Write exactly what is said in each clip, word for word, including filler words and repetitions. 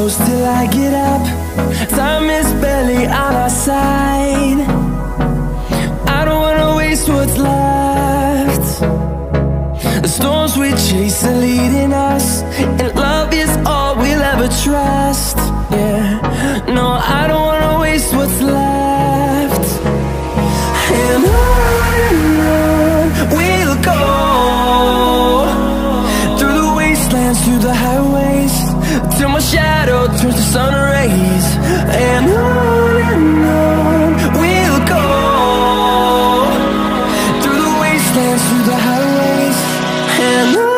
close till I get up. Time is barely on our side. I don't wanna waste what's left. The storms we chase are leading us, and love is all we'll ever trust. Yeah, no, I don't wanna waste what's left. And on and on we'll go, through the wastelands, through the highways, till my shadow turns to sun rays. And on and on we'll go, through the wastelands, through the highways, and on.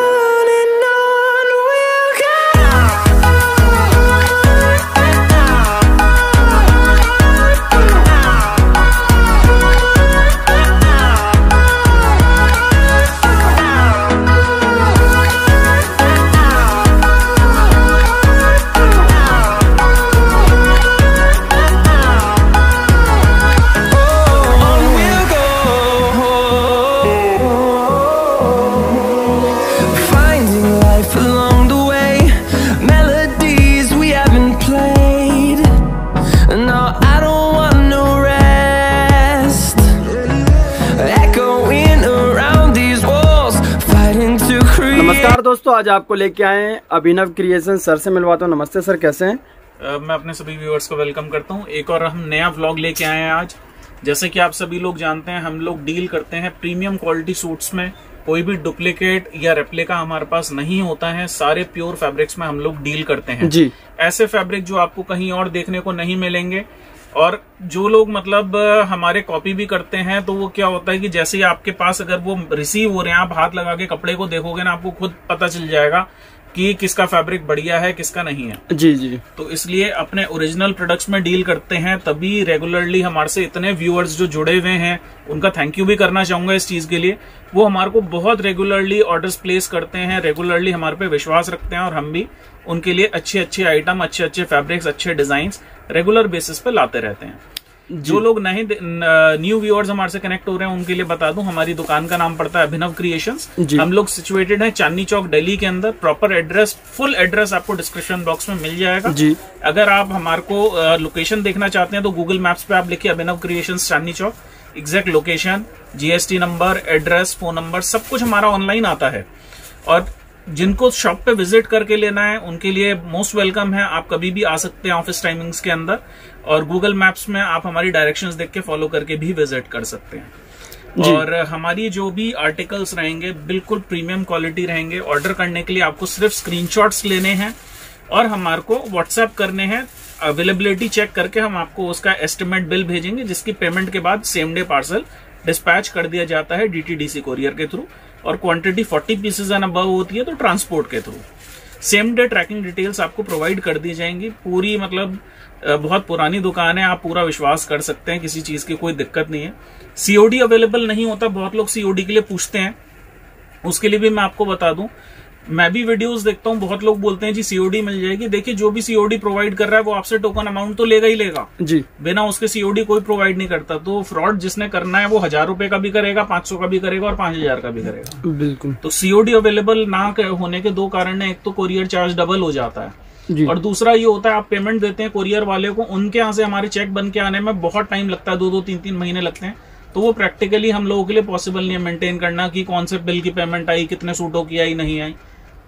नमस्कार दोस्तों, आज आपको लेके आए हैं अभिनव creation. Sir से मिलवाता हूँ। नमस्ते सर, कैसे हैं? uh, मैं अपने सभी व्यूअर्स को वेलकम करता हूँ। एक और हम नया व्लॉग लेके आए हैं आज। जैसे कि आप सभी लोग जानते हैं, हम लोग डील करते हैं प्रीमियम क्वालिटी सूट्स में। कोई भी डुप्लीकेट या रेप्लिका हमारे पास नहीं होता है। सारे प्योर फैब्रिक्स में हम लोग डील करते हैं जी। ऐसे फैब्रिक जो आपको कहीं और देखने को नहीं मिलेंगे। और जो लोग मतलब हमारे कॉपी भी करते हैं, तो वो क्या होता है कि जैसे ही आपके पास अगर वो रिसीव हो रहे हैं, आप हाथ लगा के कपड़े को देखोगे ना, आपको खुद पता चल जाएगा कि किसका फैब्रिक बढ़िया है, किसका नहीं है। जी जी। तो इसलिए अपने ओरिजिनल प्रोडक्ट्स में डील करते हैं, तभी रेगुलरली हमारे से इतने व्यूअर्स जो जुड़े हुए हैं, उनका थैंक यू भी करना चाहूंगा इस चीज के लिए। वो हमारे को बहुत रेगुलरली ऑर्डर्स प्लेस करते हैं, रेगुलरली हमारे पे विश्वास रखते हैं, और हम भी उनके लिए अच्छे अच्छे आइटम, अच्छे अच्छे फैब्रिक्स, अच्छे डिजाइन रेगुलर बेसिस पे लाते रहते हैं। जो लोग नहीं न्यू व्यूअर्स हमारे से कनेक्ट हो रहे हैं, उनके लिए बता दूं, हमारी दुकान का नाम पड़ता है अभिनव क्रिएशंस। हम लोग सिचुएटेड हैं चांदनी चौक, दिल्ली के अंदर। प्रॉपर एड्रेस, फुल एड्रेस आपको डिस्क्रिप्शन बॉक्स में मिल जाएगा जी। अगर आप हमारे को लोकेशन देखना चाहते हैं तो गूगल मैप्स पे आप लिखिए Abhinav creations Chandni Chowk. Exact location, GST number, address, phone number, सब कुछ हमारा ऑनलाइन आता है। और जिनको शॉप पे विजिट करके लेना है, उनके लिए मोस्ट वेलकम है। आप कभी भी आ सकते हैं ऑफिस टाइमिंग्स के अंदर, और गूगल मैप्स में आप हमारी डायरेक्शंस देख के फॉलो करके भी विजिट कर सकते हैं। और हमारी जो भी आर्टिकल्स रहेंगे बिल्कुल प्रीमियम क्वालिटी रहेंगे। ऑर्डर करने के लिए आपको सिर्फ स्क्रीनशॉट्स लेने हैं और हमारे को व्हाट्सएप करने हैं। अवेलेबिलिटी चेक करके हम आपको उसका एस्टिमेट बिल भेजेंगे, जिसकी पेमेंट के बाद सेम डे पार्सल डिस्पैच कर दिया जाता है डीटीडीसी कोरियर के थ्रू। और क्वांटिटी चालीस पीसेज एंड अबव होती है तो ट्रांसपोर्ट के through. Same day tracking details आपको प्रोवाइड कर दी जाएंगी। पूरी मतलब बहुत पुरानी दुकान है, आप पूरा विश्वास कर सकते हैं, किसी चीज की कोई दिक्कत नहीं है। सीओडी अवेलेबल नहीं होता, बहुत लोग सीओडी के लिए पूछते हैं, उसके लिए भी मैं आपको बता दूं। मैं भी वीडियोस देखता हूं, बहुत लोग बोलते हैं जी सीओडी मिल जाएगी। देखिए, जो भी सीओडी प्रोवाइड कर रहा है वो आपसे टोकन अमाउंट तो लेगा ही लेगा जी। बिना उसके सीओडी कोई प्रोवाइड नहीं करता। तो फ्रॉड जिसने करना है वो हजार रुपए का भी करेगा, पांच सौ का भी करेगा, और पांच हजार का भी करेगा। बिल्कुल। तो सीओडी अवेलेबल ना होने के दो कारण है। एक तो कोरियर चार्ज डबल हो जाता है, और दूसरा ये होता है आप पेमेंट देते हैं कोरियर वाले को, उनके यहाँ से हमारे चेक बन के आने में बहुत टाइम लगता है, दो दो तीन तीन महीने लगते हैं। तो वो प्रैक्टिकली हम लोगों के लिए पॉसिबल नहीं है मेंटेन करना कि कौन से बिल की पेमेंट आई, कितने सूटों की आई, नहीं आई।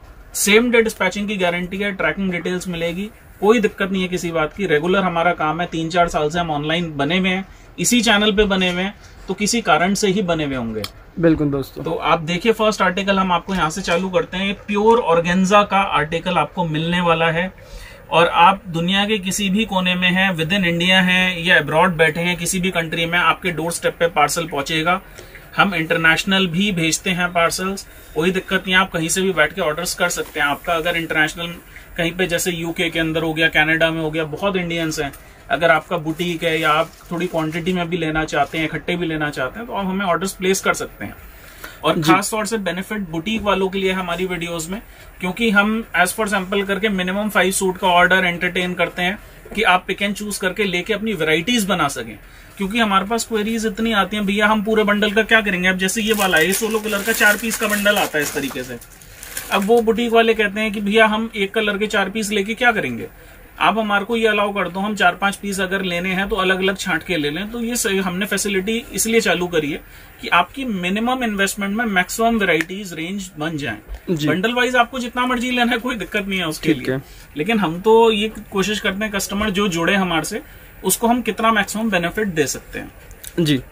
सेम डे डिस्पैचिंग की गारंटी है, ट्रैकिंग डिटेल्स मिलेगी, कोई दिक्कत नहीं है किसी बात की। रेगुलर हमारा काम है, तीन चार साल से हम ऑनलाइन बने हुए हैं, इसी चैनल पे बने हुए हैं, तो किसी कारण से ही बने हुए होंगे। बिल्कुल दोस्तों। तो आप देखिए, फर्स्ट आर्टिकल हम आपको यहाँ से चालू करते हैं। प्योर ऑर्गेन्जा का आर्टिकल आपको मिलने वाला है, और आप दुनिया के किसी भी कोने में हैं, विद इन इंडिया हैं या अब्रॉड बैठे हैं, किसी भी कंट्री में आपके डोर स्टेप पे पार्सल पहुंचेगा। हम इंटरनेशनल भी भेजते हैं पार्सल्स, कोई दिक्कत नहीं, आप कहीं से भी बैठ के ऑर्डर्स कर सकते हैं। आपका अगर इंटरनेशनल कहीं पे जैसे यूके के अंदर हो गया, कनाडा में हो गया, बहुत इंडियंस हैं, अगर आपका बुटीक है या आप थोड़ी क्वांटिटी में भी लेना चाहते हैं, इकट्ठे भी लेना चाहते हैं, तो आप हमें ऑर्डर्स प्लेस कर सकते हैं। और खास तौर से बेनिफिट बुटीक वालों के लिए हमारी वीडियोस में, क्योंकि हम एज फॉर सैंपल करके मिनिमम फाइव सूट का ऑर्डर एंटरटेन करते हैं कि आप पिक एंड चूज करके लेके अपनी वेराइटीज बना सकें। क्योंकि हमारे पास क्वेरीज इतनी आती हैं, भैया हम पूरे बंडल का क्या करेंगे। अब जैसे ये वाला है, ये सोलो कलर का चार पीस का बंडल आता है इस तरीके से। अब वो बुटीक वाले कहते हैं कि भैया हम एक कलर के चार पीस लेके क्या करेंगे। आप हमारे को ये अलाउ कर दो, हम चार पांच पीस अगर लेने हैं तो अलग अलग छांट के ले लें। तो ये सही, हमने फैसिलिटी इसलिए चालू करी है कि आपकी मिनिमम इन्वेस्टमेंट में मैक्सिमम वेराइटीज रेंज बन जाए। बंडल वाइज आपको जितना मर्जी लेना है, कोई दिक्कत नहीं है उसके लिए, लेकिन हम तो ये कोशिश करते हैं कस्टमर जो जुड़े हमारे से उसको हम कितना मैक्सिमम बेनिफिट दे सकते हैं। जी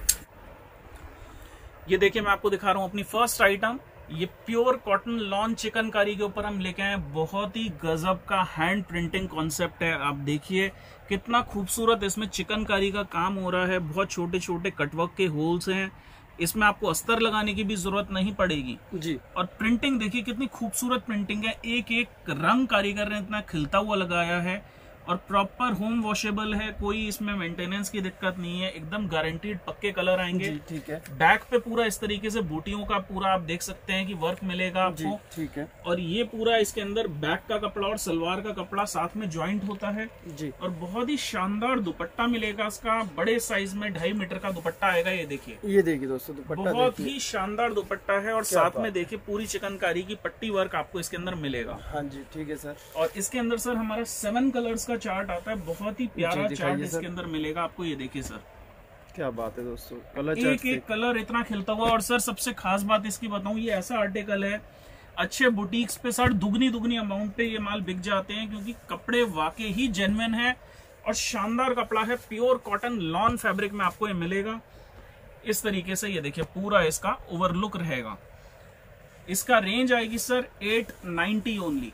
ये देखिए मैं आपको दिखा रहा हूँ अपनी फर्स्ट आइटम, ये प्योर कॉटन लॉन चिकनकारी के ऊपर हम लेके आए। बहुत ही गजब का हैंड प्रिंटिंग कॉन्सेप्ट है। आप देखिए कितना खूबसूरत इसमें चिकनकारी का काम हो रहा है। बहुत छोटे छोटे कटवर्क के होल्स हैं, इसमें आपको अस्तर लगाने की भी जरूरत नहीं पड़ेगी जी। और प्रिंटिंग देखिए कितनी खूबसूरत प्रिंटिंग है। एक एक रंग कारीगर ने इतना खिलता हुआ लगाया है और प्रॉपर होम वॉशेबल है, कोई इसमें मेंटेनेंस की दिक्कत नहीं है, एकदम गारंटीड पक्के कलर आएंगे। ठीक है। बैक पे पूरा इस तरीके से बूटियों का पूरा आप देख सकते हैं कि वर्क मिलेगा आपको। ठीक है। और ये पूरा इसके अंदर बैक का कपड़ा और सलवार का कपड़ा साथ में ज्वाइंट होता है जी। और बहुत ही शानदार दुपट्टा मिलेगा इसका, बड़े साइज में ढाई मीटर का दुपट्टा आएगा। ये देखिए, ये देखिए दोस्तों दुपट्टा बहुत ही शानदार दुपट्टा है और साथ में देखिए पूरी चिकनकारी की पट्टी वर्क आपको इसके अंदर मिलेगा। हाँ जी ठीक है सर। और इसके अंदर सर हमारा सेवन कलर्स का चार्ट आता है, बहुत ही प्यारा चार्ट इसके अंदर मिलेगा आपको। ये देखिए सर, क्या बात है दोस्तों, कलर एक एक, एक कलर इतना खिलता हुआ। और सर सबसे खास बात इसकी बताऊं, ये ऐसा आर्टिकल है अच्छे बुटीक्स पे सर दुगनी दुगनी अमाउंट पे ये माल बिक जाते हैं, क्योंकि कपड़े वाकई ही जेन्युइन है और शानदार कपड़ा है। प्योर कॉटन लॉन फैब्रिक में आपको ये मिलेगा इस तरीके से। ये देखिए पूरा इसका ओवरलुक रहेगा। इसका रेंज आएगी सर एट नाइनटी ओनली।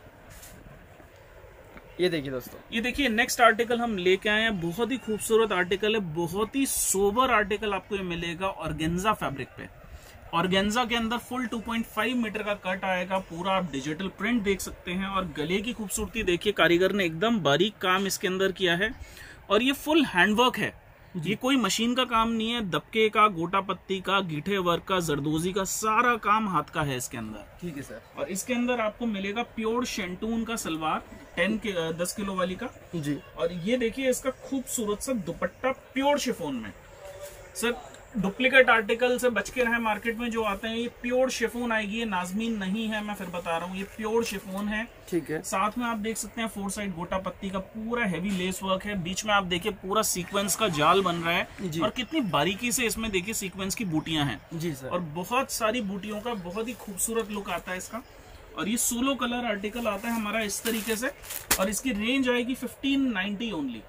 ये देखिए दोस्तों, ये देखिए नेक्स्ट आर्टिकल हम लेके आए हैं, बहुत ही खूबसूरत आर्टिकल है, बहुत ही सोबर आर्टिकल आपको ये मिलेगा ऑर्गेन्जा फैब्रिक पे। ऑर्गेन्जा के अंदर full two point five metre का कट आएगा, पूरा आप डिजिटल प्रिंट देख सकते हैं। और गले की खूबसूरती देखिए, कारीगर ने एकदम बारीक काम इसके अंदर किया है और ये फुल हैंडवर्क है। ये कोई मशीन का काम नहीं है, दबके का, गोटा पत्ती का, गीठे वर्क का, जरदोजी का सारा काम हाथ का है इसके अंदर। ठीक है सर। और इसके अंदर आपको मिलेगा प्योर शेंटून का सलवार, टेन के दस किलो वाली का जी। और ये देखिए इसका खूबसूरत सा दुपट्टा प्योर शिफॉन में। सर डुप्लीकेट आर्टिकल से बच के रहे मार्केट में जो आते हैं, ये प्योर शिफॉन आएगी, ये नाजमीन नहीं है, मैं फिर बता रहा हूँ, ये प्योर शिफॉन है। ठीक है। साथ में आप देख सकते हैं फोर साइड गोटा पत्ती का पूरा हैवी लेस वर्क है, बीच में आप देखिए पूरा सीक्वेंस का जाल बन रहा है और कितनी बारीकी से इसमें देखिए सीक्वेंस की बूटियां हैं जी सर। और बहुत सारी बूटियों का बहुत ही खूबसूरत लुक आता है इसका। और ये सोलो कलर आर्टिकल आता है हमारा इस तरीके से और इसकी रेंज आएगी फिफ्टीन नाइनटी ओनली।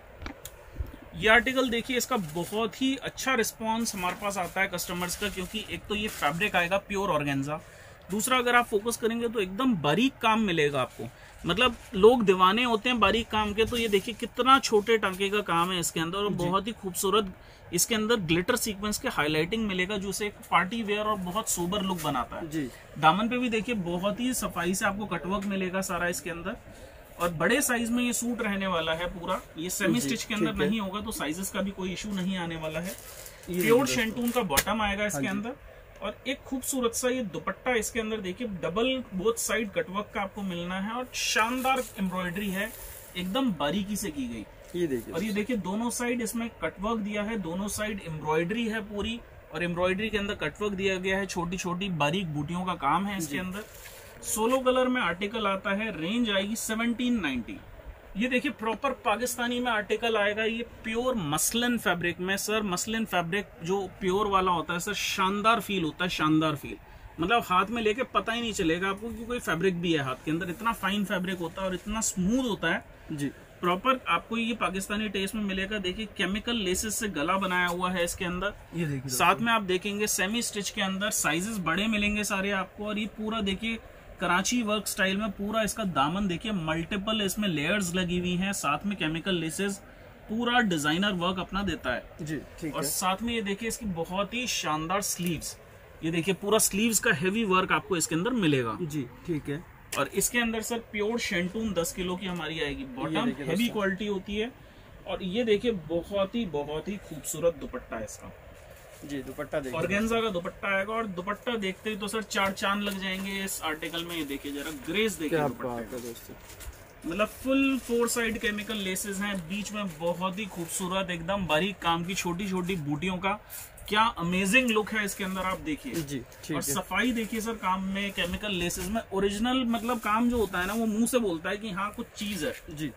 ये आर्टिकल देखिए, इसका बहुत ही अच्छा रिस्पांस हमारे पास आता है कस्टमर्स का, क्योंकि एक तो ये फैब्रिक आएगा प्योर ऑर्गेन्जा, दूसरा अगर आप फोकस करेंगे तो एकदम बारीक काम मिलेगा आपको। मतलब लोग दीवाने होते हैं बारीक काम के, तो ये देखिए कितना छोटे टांके का काम है इसके अंदर और बहुत ही खूबसूरत इसके अंदर ग्लिटर सीक्वेंस के हाईलाइटिंग मिलेगा, जो से एक पार्टी वेयर और बहुत सोबर लुक बनाता है जी। दामन पे भी देखिए बहुत ही सफाई से आपको कटवर्क मिलेगा सारा इसके अंदर और बड़े साइज में ये सूट रहने वाला है पूरा। ये सेमी स्टिच के अंदर नहीं होगा, तो साइजेस का भी कोई इशू नहीं आने वाला है। प्योर शेंटून का बॉटम आएगा इसके अंदर और एक खूबसूरत सा ये दुपट्टा इसके अंदर देखिए, डबल बोथ साइड कटवर्क का आपको मिलना है और शानदार एम्ब्रॉयडरी है, एकदम बारीकी से की गई। ये देखिए, और ये देखिए दोनों साइड इसमें कटवर्क दिया है, दोनों साइड एम्ब्रॉयडरी है पूरी और एम्ब्रॉयडरी के अंदर कटवर्क दिया गया है, छोटी छोटी बारीक बूटियों का काम है इसके अंदर। सोलो कलर में आर्टिकल आता है, रेंज आएगी सेवनटीन नाइनटी। ये देखिए प्रॉपर पाकिस्तानी में आर्टिकल आएगा, ये प्योर मसलिन फैब्रिक में। सर मसलिन फैब्रिक जो प्योर वाला होता है सर, शानदार फील होता है, शानदार फील। मतलब हाथ में लेके पता ही नहीं चलेगा आपको कि कोई फैब्रिक भी है हाथ के अंदर, इतना फाइन फैब्रिक होता है और इतना स्मूथ होता है जी। प्रॉपर आपको ये पाकिस्तानी टेस्ट में मिलेगा। देखिए केमिकल लेसेस से गला बनाया हुआ है इसके अंदर। ये देखिए साथ में आप देखेंगे सेमी स्टिच के अंदर साइजेस बड़े मिलेंगे सारे आपको। और ये पूरा देखिए कराची वर्क स्टाइल में पूरा इसका दामन देखिए, मल्टीपल इसमें लेयर्स लगी हुई हैं, साथ में केमिकल लेसेस, पूरा डिजाइनर वर्क अपना देता है जी। ठीक और है। साथ में ये देखिए इसकी बहुत ही शानदार स्लीव्स, ये देखिए पूरा स्लीव्स का हेवी वर्क आपको इसके अंदर मिलेगा जी। ठीक है। और इसके अंदर सर प्योर शेंटून दस किलो की हमारी आएगी, बॉटम हेवी क्वालिटी होती है। और ये देखिए बहुत ही बहुत ही खूबसूरत दुपट्टा है इसका जी। दुपट्टा देखिए, ऑर्गेन्जा का दुपट्टा आएगा और दुपट्टा देखते ही तो सर चार चांद लग जाएंगे इस आर्टिकल में। ये देखिए जरा ग्रेस देखिए दोस्तों, मतलब full four side chemical laces हैं, बीच में बहुत ही खूबसूरत एकदम बारीक काम की छोटी छोटी बूटियों का क्या अमेजिंग लुक है इसके अंदर, आप देखिए जी। ठीक और सफाई देखिए सर काम में, केमिकल लेसेस में ओरिजिनल, मतलब काम जो होता है ना वो मुंह से बोलता है कि हाँ कुछ चीज है जी।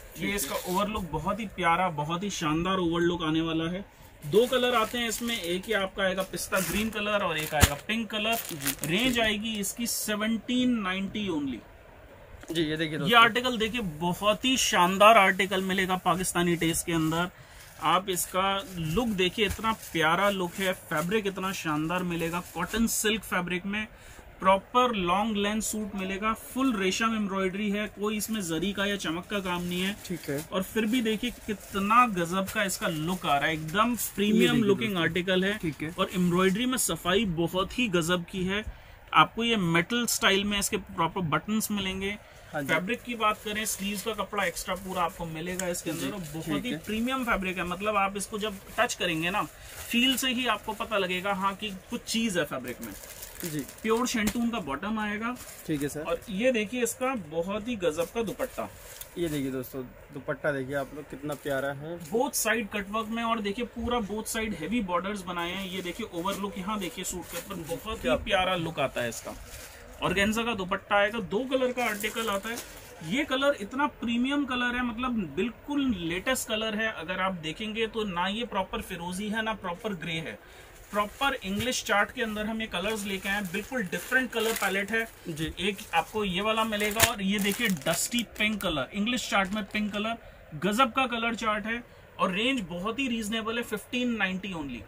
ये इसका ओवरलुक बहुत ही प्यारा, बहुत ही शानदार ओवरलुक आने वाला है। दो कलर आते हैं इसमें, एक ही आपका आएगा पिस्ता ग्रीन कलर और एक आएगा पिंक कलर। रेंज आएगी इसकी सेवनटीन नाइनटी ओनली। जी ये देखिए ये आर्टिकल देखिए, बहुत ही शानदार आर्टिकल मिलेगा पाकिस्तानी टेस्ट के अंदर। आप इसका लुक देखिए, इतना प्यारा लुक है, फैब्रिक इतना शानदार मिलेगा, कॉटन सिल्क फैब्रिक में प्रॉपर लॉन्ग लेंथ सूट मिलेगा। फुल रेशम एम्ब्रॉयडरी है, कोई इसमें जरी का या चमक का काम नहीं है। ठीक है। और फिर भी देखिए कितना गजब का इसका लुक आ रहा है, एकदम प्रीमियम लुकिंग आर्टिकल है। ठीक है। और एम्ब्रॉयडरी में सफाई बहुत ही गजब की है। आपको ये मेटल स्टाइल में इसके प्रॉपर बटन्स मिलेंगे। फैब्रिक की बात करें, स्लीव्स का कपड़ा एक्स्ट्रा पूरा आपको मिलेगा इसके अंदर, और बहुत ही प्रीमियम फैब्रिक है। मतलब आप इसको जब टच करेंगे ना, फील से ही आपको पता लगेगा हाँ कि कुछ चीज है फैब्रिक में। जी प्योर शेंटून का बॉटम आएगा। ठीक है सर। और ये देखिए इसका बहुत ही गजब का दुपट्टा। ये देखिए दोस्तों, दुपट्टा देखिए आप लोग कितना प्यारा है, बोथ साइड कटवर्क में। और देखिए पूरा बोथ साइड हेवी बॉर्डर्स बनाए हैं। ये देखिए ओवरलुक, यहाँ देखिए सूट के ऊपर बहुत ही प्यारा लुक आता है इसका। ऑर्गेन्जा का दुपट्टा आएगा। दो कलर का आर्टिकल आता है। ये कलर इतना प्रीमियम कलर है, मतलब बिल्कुल लेटेस्ट कलर है। अगर आप देखेंगे तो ना ये प्रॉपर फिरोजी है ना प्रॉपर ग्रे है, प्रॉपर इंग्लिश चार्ट के अंदर हम ये कलर्स लेके आए। बिल्कुल डिफरेंट कलर पैलेट है जी। एक आपको ये वाला मिलेगा, और ये देखिए dusty pink colour, English chart में पिंक कलर, गजब का कलर चार्ट है। और रेंज बहुत ही रीजनेबल है, फिफ्टीन नाइनटी ओनली।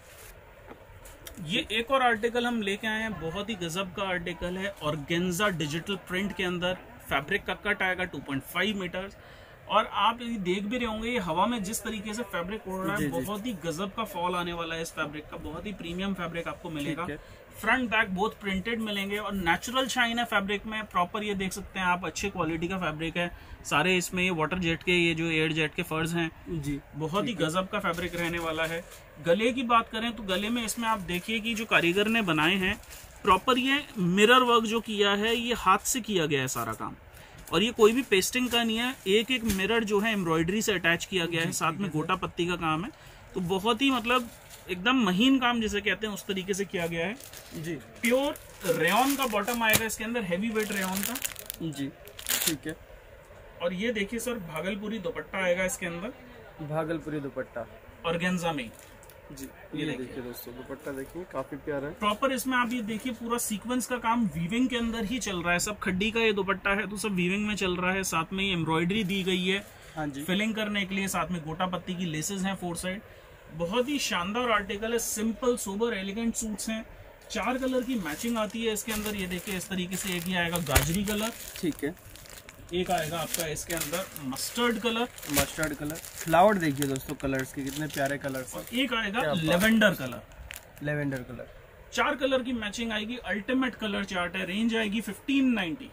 ये एक और आर्टिकल हम लेके आए हैं, बहुत ही गजब का आर्टिकल है। ऑर्गेन्जा डिजिटल प्रिंट के अंदर फैब्रिक का कट आएगा टू पॉइंट फाइव मीटर। और आप यदि देख भी रहे होंगे, ये हवा में जिस तरीके से फैब्रिक उड़ रहा है, बहुत ही गजब का फॉल आने वाला है इस फैब्रिक का। बहुत ही प्रीमियम फैब्रिक आपको मिलेगा। फ्रंट बैक बोथ प्रिंटेड मिलेंगे, और नेचुरल शाइन है फैब्रिक में प्रॉपर। ये देख सकते हैं आप, अच्छे क्वालिटी का फैब्रिक है। सारे इसमें ये वाटर जेट के, ये जो एयर जेट के फर्स हैं जी, बहुत ही गजब का फैब्रिक रहने वाला है। गले की बात करें तो गले में इसमें आप देखिए कि जो कारीगर ने बनाए हैं, प्रॉपर ये मिरर वर्क जो किया है, ये हाथ से किया गया है सारा काम। और ये कोई भी पेस्टिंग का नहीं है, एक एक मिरर जो है एम्ब्रॉयडरी से अटैच किया गया है, साथ में गोटा पत्ती का काम है। तो बहुत ही मतलब एकदम महीन काम जिसे कहते हैं, उस तरीके से किया गया है जी। प्योर रेयन का बॉटम आएगा इसके अंदर, हैवी वेट रेयन का जी। ठीक है। और ये देखिए सर, भागलपुरी दुपट्टा आएगा इसके अंदर, भागलपुरी दुपट्टा ऑर्गेन्जा में जी। ये, ये देखिए दोस्तों, दुपट्टा देखिए काफी प्यारा है। प्रॉपर इसमें आप ये देखिए पूरा सीक्वेंस का काम वीविंग के अंदर ही चल रहा है। सब खड्डी का ये दुपट्टा है तो सब वीविंग में चल रहा है। साथ में ये एम्ब्रॉयडरी दी गई है हाँ जी, फिलिंग करने के लिए। साथ में गोटा पत्ती की लेसेस हैं फोर साइड। बहुत ही शानदार आर्टिकल है, सिंपल सोबर एलिगेंट सूट्स हैं। चार कलर की मैचिंग आती है इसके अंदर। ये देखिए इस तरीके से, एक ही आएगा गाजरी कलर, ठीक है, एक आएगा आपका इसके अंदर mustard colour, mustard colour. Flower देखिए दोस्तों कलर्स के, कितने प्यारे कलर्स। और एक आएगा लेवेंडर कलर, लेवेंडर कलर। चार कलर की मैचिंग आएगी। अल्टीमेट कलर चार्ट है। रेंज आएगी फिफ्टीन नाइनटी।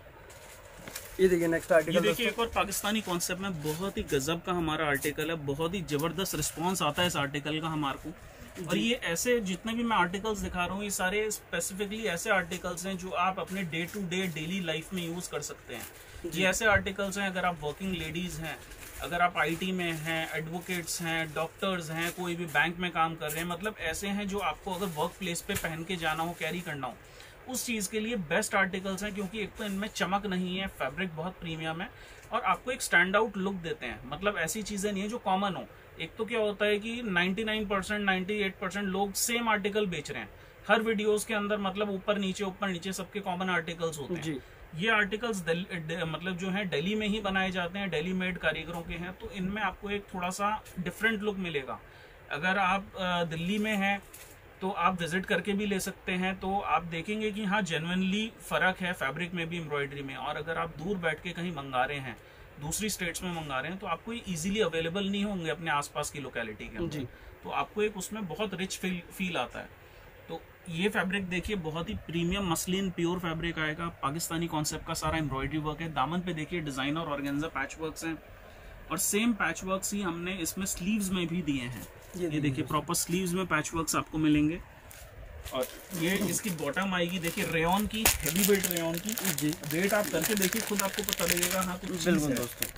ये देखिए नेक्स्ट आर्टिकल। ये देखिए एक और पाकिस्तानी कॉन्सेप्ट में बहुत ही गजब का हमारा आर्टिकल है। बहुत ही जबरदस्त रिस्पांस आता है इस आर्टिकल का हमारे को। और ये ऐसे जितने भी मैं आर्टिकल्स दिखा रहा हूँ, ये सारे स्पेसिफिकली ऐसे आर्टिकल्स हैं जो आप अपने day to day daily life में यूज कर सकते हैं। ये ऐसे आर्टिकल्स हैं, अगर आप वर्किंग लेडीज हैं, अगर आप आईटी में हैं, एडवोकेट्स हैं, डॉक्टर्स हैं, कोई भी बैंक में काम कर रहे हैं, मतलब ऐसे हैं जो आपको अगर वर्क प्लेस पे पहन के जाना हो, कैरी करना हो, उस चीज के लिए बेस्ट आर्टिकल्स हैं। क्योंकि एक तो इनमें चमक नहीं है, फैब्रिक बहुत प्रीमियम है, और आपको एक स्टैंड आउट लुक देते हैं। मतलब ऐसी चीजें नहीं है जो कॉमन हो। एक तो क्या होता है कि निन्यानवे परसेंट अट्ठानवे परसेंट लोग सेम आर्टिकल बेच रहे हैं हर वीडियोस के अंदर, मतलब ऊपर नीचे ऊपर नीचे सबके कॉमन आर्टिकल्स होते हैं जी। ये आर्टिकल्स मतलब जो है दिल्ली में ही बनाए जाते हैं, दिल्ली मेड कारीगरों के हैं। तो इनमें आपको एक थोड़ा सा डिफरेंट लुक मिलेगा। अगर आप दिल्ली में हैं तो आप विजिट करके भी ले सकते हैं, तो आप देखेंगे कि हाँ जेन्युइनली फर्क है फैब्रिक में भी, एम्ब्रॉयडरी में। और अगर आप दूर बैठ के कहीं मंगा रहे हैं, दूसरी स्टेट्स में मंगा रहे हैं, तो आपको ये इजीली अवेलेबल नहीं होंगे अपने आसपास की लोकेलिटी के अंदर, तो आपको एक उसमें बहुत रिच फील फील आता है। तो ये फैब्रिक देखिए, बहुत ही प्रीमियम मसलिन प्योर फैब्रिक आएगा। पाकिस्तानी कॉन्सेप्ट का सारा एम्ब्रॉयडरी वर्क है। दामन पे देखिए डिजाइनर ऑर्गेन्जा पैच वर्क्स हैं, और सेम पैच वर्क्स ही हमने इसमें स्लीव्स में भी दिए हैं। ये, ये देखिए प्रॉपर स्लीव्स में पैच वर्क्स आपको मिलेंगे। और ये इसकी बॉटम आएगी देखिए रेयन की, हेवी वेट रेयन की जी। वेट आप करके देखिए, खुद आपको पता लगेगा हाँ कुछ चीज है दोस्तों,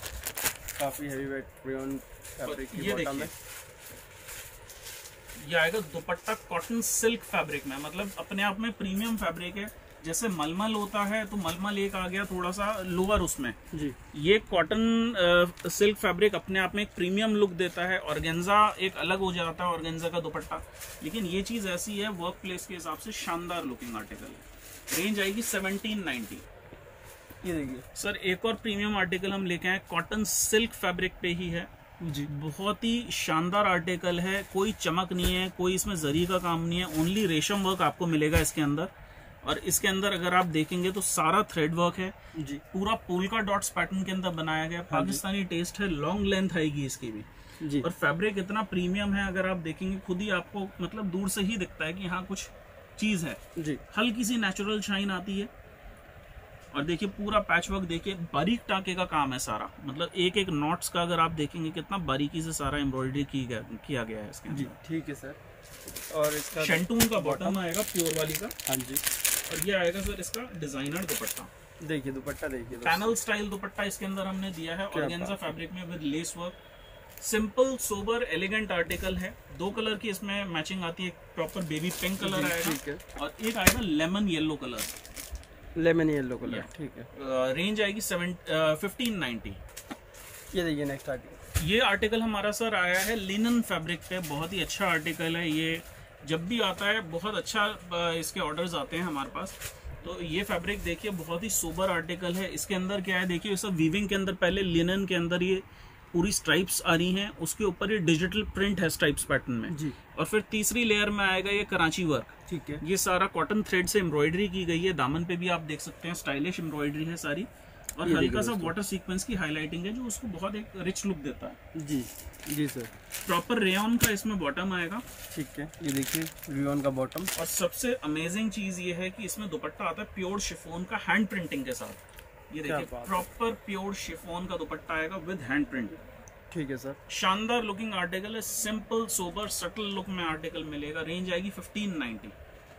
काफी हेवी वेट रेयन फैब्रिक की बॉटम है। ये आएगा दुपट्टा कॉटन सिल्क फैब्रिक में, मतलब अपने आप में प्रीमियम फैब्रिक है। जैसे मलमल होता है तो मलमल एक आ गया थोड़ा सा लोअर उसमें जी। ये कॉटन सिल्क फैब्रिक अपने आप में एक प्रीमियम लुक देता है। ऑर्गेन्जा एक अलग हो जाता है, ऑर्गेन्जा का दुपट्टा। लेकिन ये चीज ऐसी है वर्क प्लेस के हिसाब से शानदार लुकिंग आर्टिकल है। रेंज आएगी सेवनटीन नाइनटी। ये देखिए सर एक और प्रीमियम आर्टिकल हम लेके आए, कॉटन सिल्क फैब्रिक पे ही है जी। बहुत ही शानदार आर्टिकल है, कोई चमक नहीं है, कोई इसमें जरी का काम नहीं है, ओनली रेशम वर्क आपको मिलेगा इसके अंदर। और इसके अंदर अगर आप देखेंगे तो सारा थ्रेड वर्क है जी। पूरा पोल्का डॉट्स पैटर्न के अंदर बनाया गया। पाकिस्तानी टेस्ट है, लॉन्ग लेंथ आएगी इसकी भी जी। और फैब्रिक इतना प्रीमियम है, अगर आप देखेंगे खुद ही आपको मतलब दूर से ही दिखता है कि यहाँ कुछ चीज है जी। हल्की सी नेचुरल शाइन आती है। और देखिए पूरा पैच वर्क देखिए, बारीक टाके का काम है सारा, मतलब एक एक नॉट्स का अगर आप देखेंगे कितना बारीकी से सारा एम्ब्रॉयडरी की गया, किया गया है इसके जी। ठीक है सर। और इसका शेंटून का बॉटम आएगा प्योर वाली का। हाँ जी। और ये आएगा सर इसका डिजाइनर दुपट्टा। देखिए दुपट्टा देखिए, पैनल स्टाइल दुपट्टा इसके अंदर हमने दिया है ऑर्गेन्जा फैब्रिक में with lace work. Simple sober elegant article है। दो कलर की इसमें मैचिंग आती है, प्रॉपर बेबी पिंक कलर आएगा ठीक है। और एक आएगा lemon yellow colour, lemon yellow colour. ठीक है। रेंज आएगी सेवन फिफ्टीन नाइनटी। ये देखिए नेक्स्ट आर्टिकल। ये आर्टिकल हमारा सर आया है लिनन फैब्रिक पे, बहुत ही अच्छा आर्टिकल है ये। जब भी आता है बहुत अच्छा इसके ऑर्डर्स आते हैं हमारे पास। तो ये फैब्रिक देखिए बहुत ही सोबर आर्टिकल है। इसके अंदर क्या है देखिए, सब वीविंग के अंदर पहले लिनन के अंदर ये पूरी स्ट्राइप्स आ रही हैं, उसके ऊपर ये डिजिटल प्रिंट है स्ट्राइप्स पैटर्न में जी। और फिर तीसरी लेयर में आएगा ये कराची वर्क। ठीक है। ये सारा कॉटन थ्रेड से एम्ब्रॉयडरी की गई है, दामन पे भी आप देख सकते हैं स्टाइलिश एम्ब्रॉयडरी है सारी। और हल्का सा वाटर सीक्वेंस की हाईलाइटिंग है जो उसको बहुत एक रिच लुक देता है जी। जी सर। प्रॉपर रेयन का इसमें बॉटम आएगा। ठीक है। ये देखिए रेयन का बॉटम। और सबसे अमेजिंग चीज ये है कि इसमें दुपट्टा आता है प्योर शिफॉन का हैंड प्रिंटिंग के साथ। ये देखिए प्रॉपर प्योर शिफॉन का दुपट्टा आएगा विद हैंड प्रिंट। ठीक है सर। शानदार लुकिंग आर्टिकल है, सिंपल सोबर सटल लुक में आर्टिकल मिलेगा। रेंज आएगी फिफ्टीन नाइनटी।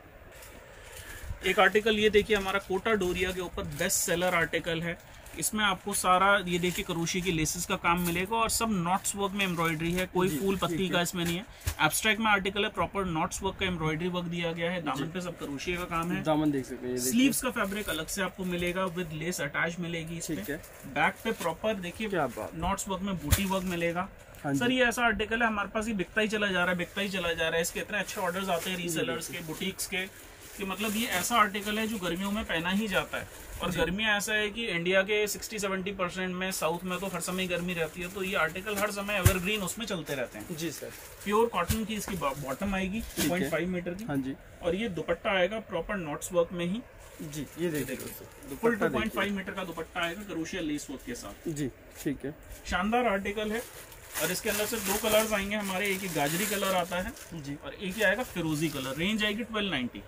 एक आर्टिकल ये देखिए हमारा कोटा डोरिया के ऊपर बेस्ट सेलर आर्टिकल है। इसमें आपको सारा ये देखिए करोशी की लेसेस का काम मिलेगा और सब नॉट्स वर्क में एम्ब्रॉयडरी है, कोई फूल पत्ती का इसमें नहीं है। एब्स्ट्रैक्ट में आर्टिकल है, प्रॉपर नॉट्स वर्क का एम्ब्रॉयडरी वर्क दिया गया है। दामन पे सब करोशी का काम है। दामन देख सकते हैं। स्लीव्स का फैब्रिक अलग से आपको मिलेगा विद लेस अटैच मिलेगी इस पे। बैक पे प्रॉपर देखिए नॉट्स वर्क में बूटी वर्क मिलेगा। सर ये ऐसा आर्टिकल है हमारे पास ही बिकता ही चला जा रहा है, बिकता ही चला जा रहा है। इसके इतने अच्छे ऑर्डर्स आते हैं रीसेलर्स के, बुटीक्स के, कि मतलब ये ऐसा आर्टिकल है जो गर्मियों में पहना ही जाता है। और गर्मियाँ ऐसा है कि इंडिया के सिक्सटी सेवेंटी परसेंट में, साउथ में तो हर समय गर्मी रहती है, तो ये आर्टिकल हर समय एवरग्रीन उसमें चलते रहते हैं। जी सर। प्योर कॉटन की इसकी बॉटम आएगी टू पॉइंट फाइव मीटर की। हाँ जी। और ये दुपट्टा आएगा प्रॉपर नॉट्स वर्क में ही जी। ये देखिए full two point five metre का दुपट्टा आएगा करोशिया लेस वर्क के साथ जी। ठीक है। शानदार आर्टिकल है। और इसके अंदर से दो कलर्स आएंगे हमारे, एक ही गाजरी कलर आता है जी और एक ही आएगा फिरोजी कलर। रेंज आएगी ट्वेल्व नाइनटी।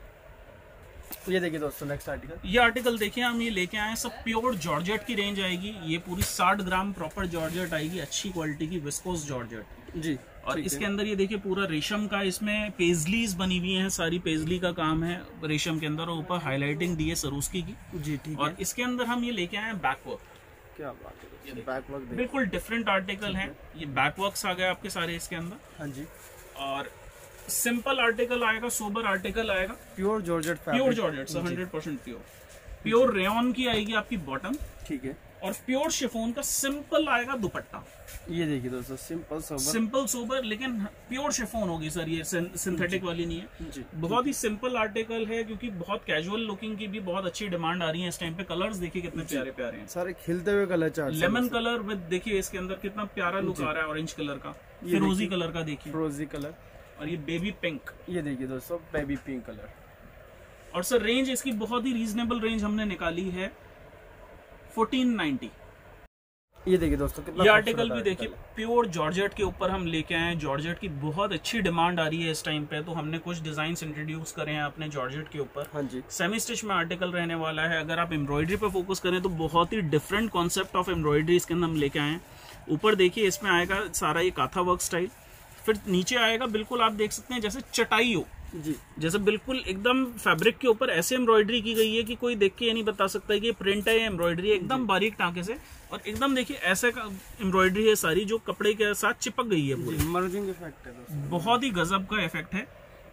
ये देखिए दोस्तों नेक्स्ट आर्टिकल। ये आर्टिकल देखिए हम ये लेके आए हैं, सब प्योर जॉर्जेट की रेंज आएगी। ये पूरी साठ ग्राम प्रॉपर जॉर्जेट आएगी, अच्छी क्वालिटी की विस्कोस जॉर्जेट जी। और इसके अंदर ये देखिए पूरा रेशम का, इसमें पेजलीज बनी हुई हैं, सारी पेजली का काम है रेशम के अंदर और ऊपर हाईलाइटिंग दी है सरूस्की की जी। ठीक। और इसके अंदर हम ये लेके आए हैं बैकवर्क। क्या बात है, बैकवर्क बिल्कुल डिफरेंट आर्टिकल है। ये बैकवर्क्स आ गए आपके सारे इसके अंदर। हाँ जी। और सिंपल आर्टिकल आएगा, सोबर आर्टिकल आएगा, pure georgette pure georgette hundred percent pure. Pure rayon की आएगी आपकी बॉटम। ठीक है। और प्योर शिफॉन का सिंपल आएगा दुपट्टा। ये देखिए दोस्तों सिंपल सोबर, सिंपल सोबर लेकिन प्योर शिफॉन होगी सर, ये सिंथेटिक वाली नहीं है जी। बहुत ही सिंपल आर्टिकल है क्योंकि बहुत कैजुअल लुकिंग की भी बहुत अच्छी डिमांड आ रही है इस टाइम पे। कलर्स देखिए कितने प्यारे प्यारे हैं, सारे खिलते हुए colour chart. Lemon colour with देखिए इसके अंदर कितना प्यारा लुक आ रहा है, ऑरेंज कलर का, फिरोजी कलर का देखिए, फिरोजी कलर। और ये बेबी पिंक, ये देखिए दोस्तों बेबी पिंक कलर। और सर रेंज इसकी बहुत ही रीजनेबल रेंज हमने निकाली है फोर्टीन नाइनटी। ये देखिए दोस्तों कितना ये आर्टिकल भी देखिए प्योर जॉर्जेट के ऊपर हम लेके आए हैं। जॉर्जेट की बहुत अच्छी डिमांड आ रही है इस टाइम पे, तो हमने कुछ डिजाइन इंट्रोड्यूस करे हैं अपने जॉर्जेट के ऊपर। हाँ जी। सेमी स्टिच में आर्टिकल रहने वाला है। अगर आप एम्ब्रॉयडरी पे फोकस करें तो बहुत ही डिफरेंट कॉन्सेप्ट ऑफ एम्ब्रॉयडरी इसके अंदर हम लेके आए हैं। ऊपर देखिए इसमें आएगा सारा ये काथा वर्क स्टाइल, फिर नीचे आएगा बिल्कुल आप देख सकते हैं जैसे चटाई हो जी, जैसे बिल्कुल एकदम फैब्रिक के ऊपर ऐसे एम्ब्रॉयडरी की गई है कि कोई देख के ये नहीं बता सकता है कि ये प्रिंट है या एम्ब्रॉयडरी है। एकदम बारीक टाँके से, और एकदम देखिए ऐसे एम्ब्रॉयडरी है सारी जो कपड़े के साथ चिपक गई है, पूरी मर्जिंग इफेक्ट है, बहुत ही गजब का इफेक्ट है।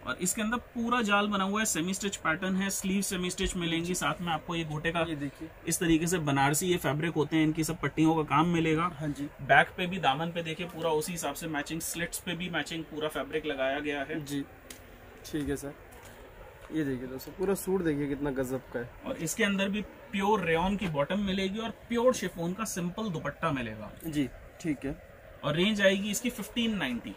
और इसके अंदर पूरा जाल बना हुआ है, सेमी स्टिच पैटर्न है, स्लीव सेमी स्टिच मिलेंगी, साथ में आपको ये गोटे का ये देखिए इस तरीके से बनारसी ये फैब्रिक होते हैं, इनकी सब पट्टियों का काम मिलेगा। हाँ जी। बैक पे भी दामन पे देखिए पूरा उसी हिसाब से मैचिंग, स्लिट्स पे भी मैचिंग पूरा फैब्रिक लगाया गया है जी। ठीक है सर, ये देखिए दोस्तों पूरा सूट देखिए कितना गजब का है। और इसके अंदर भी प्योर रेयॉन की बॉटम मिलेगी और प्योर शिफॉन का सिंपल दुपट्टा मिलेगा जी। ठीक है, और रेंज आएगी इसकी फिफ्टीन नाइंटी।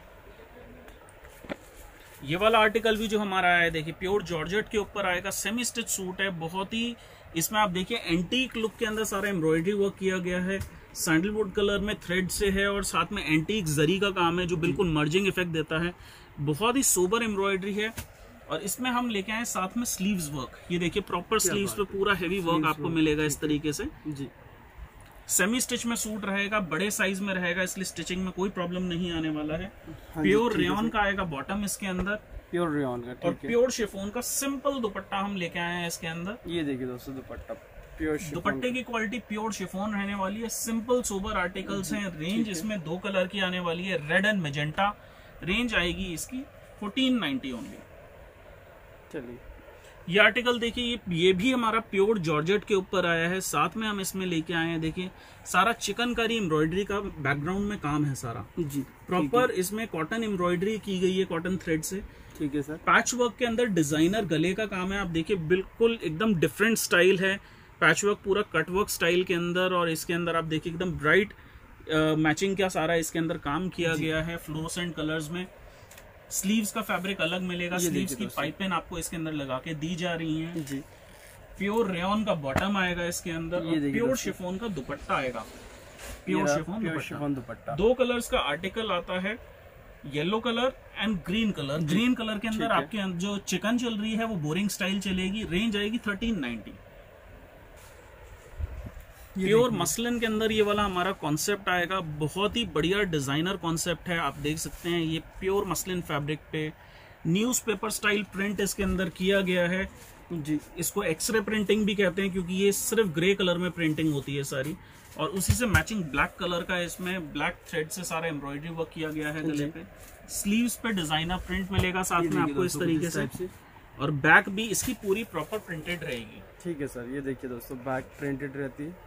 ये वाला आर्टिकल भी जो हमारा है देखिए प्योर जॉर्जेट के ऊपर आएगा, सेमी स्टिच सूट है, बहुत ही इसमें आप देखिए एंटीक लुक के अंदर सारा एम्ब्रॉयडरी वर्क किया गया है, सैंडलवुड कलर में थ्रेड से है और साथ में एंटीक जरी का काम है जो बिल्कुल मर्जिंग इफेक्ट देता है, बहुत ही सोबर एम्ब्रॉयडरी है। और इसमें हम लेके आए साथ में स्लीव्स वर्क, ये देखिए प्रॉपर स्लीव्स पे पूरा हेवी वर्क आपको मिलेगा इस तरीके से जी। सेमी स्टिच में सूट रहेगा, बड़े साइज में रहेगा, इसलिए स्टिचिंग में कोई प्रॉब्लम नहीं आने वाला है। हाँ प्योर रेयॉन का आएगा बॉटम इसके अंदर, प्योर रेयॉन का, और ठीक है। प्योर शिफॉन का सिंपल दुपट्टा हम लेके आए हैं इसके अंदर। ये देखिए दोस्तों दुपट्टा प्योर दुपट्टे की क्वालिटी प्योर शिफॉन रहने वाली है, सिंपल सोबर आर्टिकल्स हैं। रेंज इसमें दो कलर की आने वाली है, रेड एंड मेजेंटा। रेंज आएगी इसकी फोर्टीन नाइंटी ओनली। चलिए ये आर्टिकल देखिए, ये ये भी हमारा प्योर जॉर्जेट के ऊपर आया है, साथ में हम इसमें लेके आए हैं देखिए सारा चिकनकारी एम्ब्रॉयडरी का बैकग्राउंड में काम है सारा जी। प्रॉपर इसमें कॉटन एम्ब्रॉयडरी की गई है कॉटन थ्रेड से। ठीक है सर। पैच वर्क के अंदर डिजाइनर गले का काम है, आप देखिए बिल्कुल एकदम डिफरेंट स्टाइल है, पैच वर्क पूरा कट वर्क स्टाइल के अंदर, और इसके अंदर आप देखिए एकदम ब्राइट मैचिंग का सारा इसके अंदर काम किया गया है फ्लोरोसेंट कलर्स में। स्लीव्स का फैब्रिक अलग मिलेगा, स्लीव्स की पाइपिंग आपको इसके अंदर लगा के दी जा रही हैं जी। प्योर रेयॉन का बॉटम आएगा इसके अंदर, ये देखिए प्योर शिफॉन का दुपट्टा आएगा, प्योर शिफॉन प्योर शिफॉन दुपट्टा। दो कलर्स का आर्टिकल आता है, yellow colour and green colour. Green colour के अंदर आपके जो चिकन चल रही है वो बोरिंग स्टाइल चलेगी। रेंज आएगी थर्टीन नाइंटी। प्योर मसलिन के अंदर ये वाला हमारा कॉन्सेप्ट आएगा, बहुत ही बढ़िया डिजाइनर कॉन्सेप्ट है, आप देख सकते हैं ये प्योर मसलिन फैब्रिक पे न्यूज़पेपर स्टाइल प्रिंट इसके अंदर किया गया है जी। इसको एक्सरे प्रिंटिंग भी कहते हैं क्योंकि ये सिर्फ ग्रे कलर में प्रिंटिंग होती है सारी, और उसी से मैचिंग ब्लैक कलर का इसमें ब्लैक थ्रेड से सारा एम्ब्रॉयडरी वर्क किया गया है गले पे। स्लीव्स पे डिजाइनर प्रिंट मिलेगा साथ में आपको इस तरीके से, और बैक भी इसकी पूरी प्रॉपर प्रिंटेड रहेगी। ठीक है सर, ये देखिए दोस्तों बैक प्रिंटेड रहती है,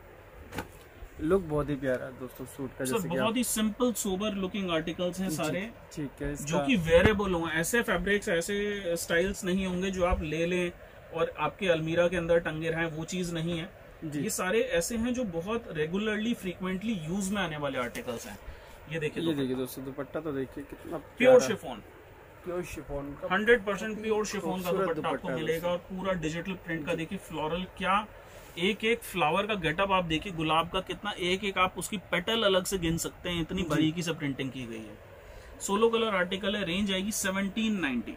लुक बहुत ही प्यारा है दोस्तों सूट का। जैसे बहुत ही सिंपल सोबर लुकिंग आर्टिकल्स हैं सारे, ठीक है, जो कि वेयरेबल हों। ऐसे फैब्रिक्स ऐसे स्टाइल्स नहीं होंगे जो आप ले लें और आपके अलमीरा के अंदर टंगे रहें, वो चीज नहीं है। ये सारे ऐसे हैं जो बहुत रेगुलरली फ्रीक्वेंटली यूज में आने वाले आर्टिकल्स हैं। ये देखिए ये देखिए दोस्तों दुपट्टा तो देखिए कितना प्योर शिफॉन, प्योर शिफॉन का हंड्रेड परसेंट प्योर शिफॉन का दुपट्टा आपको मिलेगा, और पूरा डिजिटल प्रिंट का देखिए फ्लोरल, क्या एक एक फ्लावर का गेटअप आप देखिए, गुलाब का कितना एक एक आप उसकी पेटल अलग से गिन सकते हैं, इतनी बारीकी से प्रिंटिंग की गई है। सोलो कलर आर्टिकल है, रेंज आएगी सेवनटीन नाइंटी।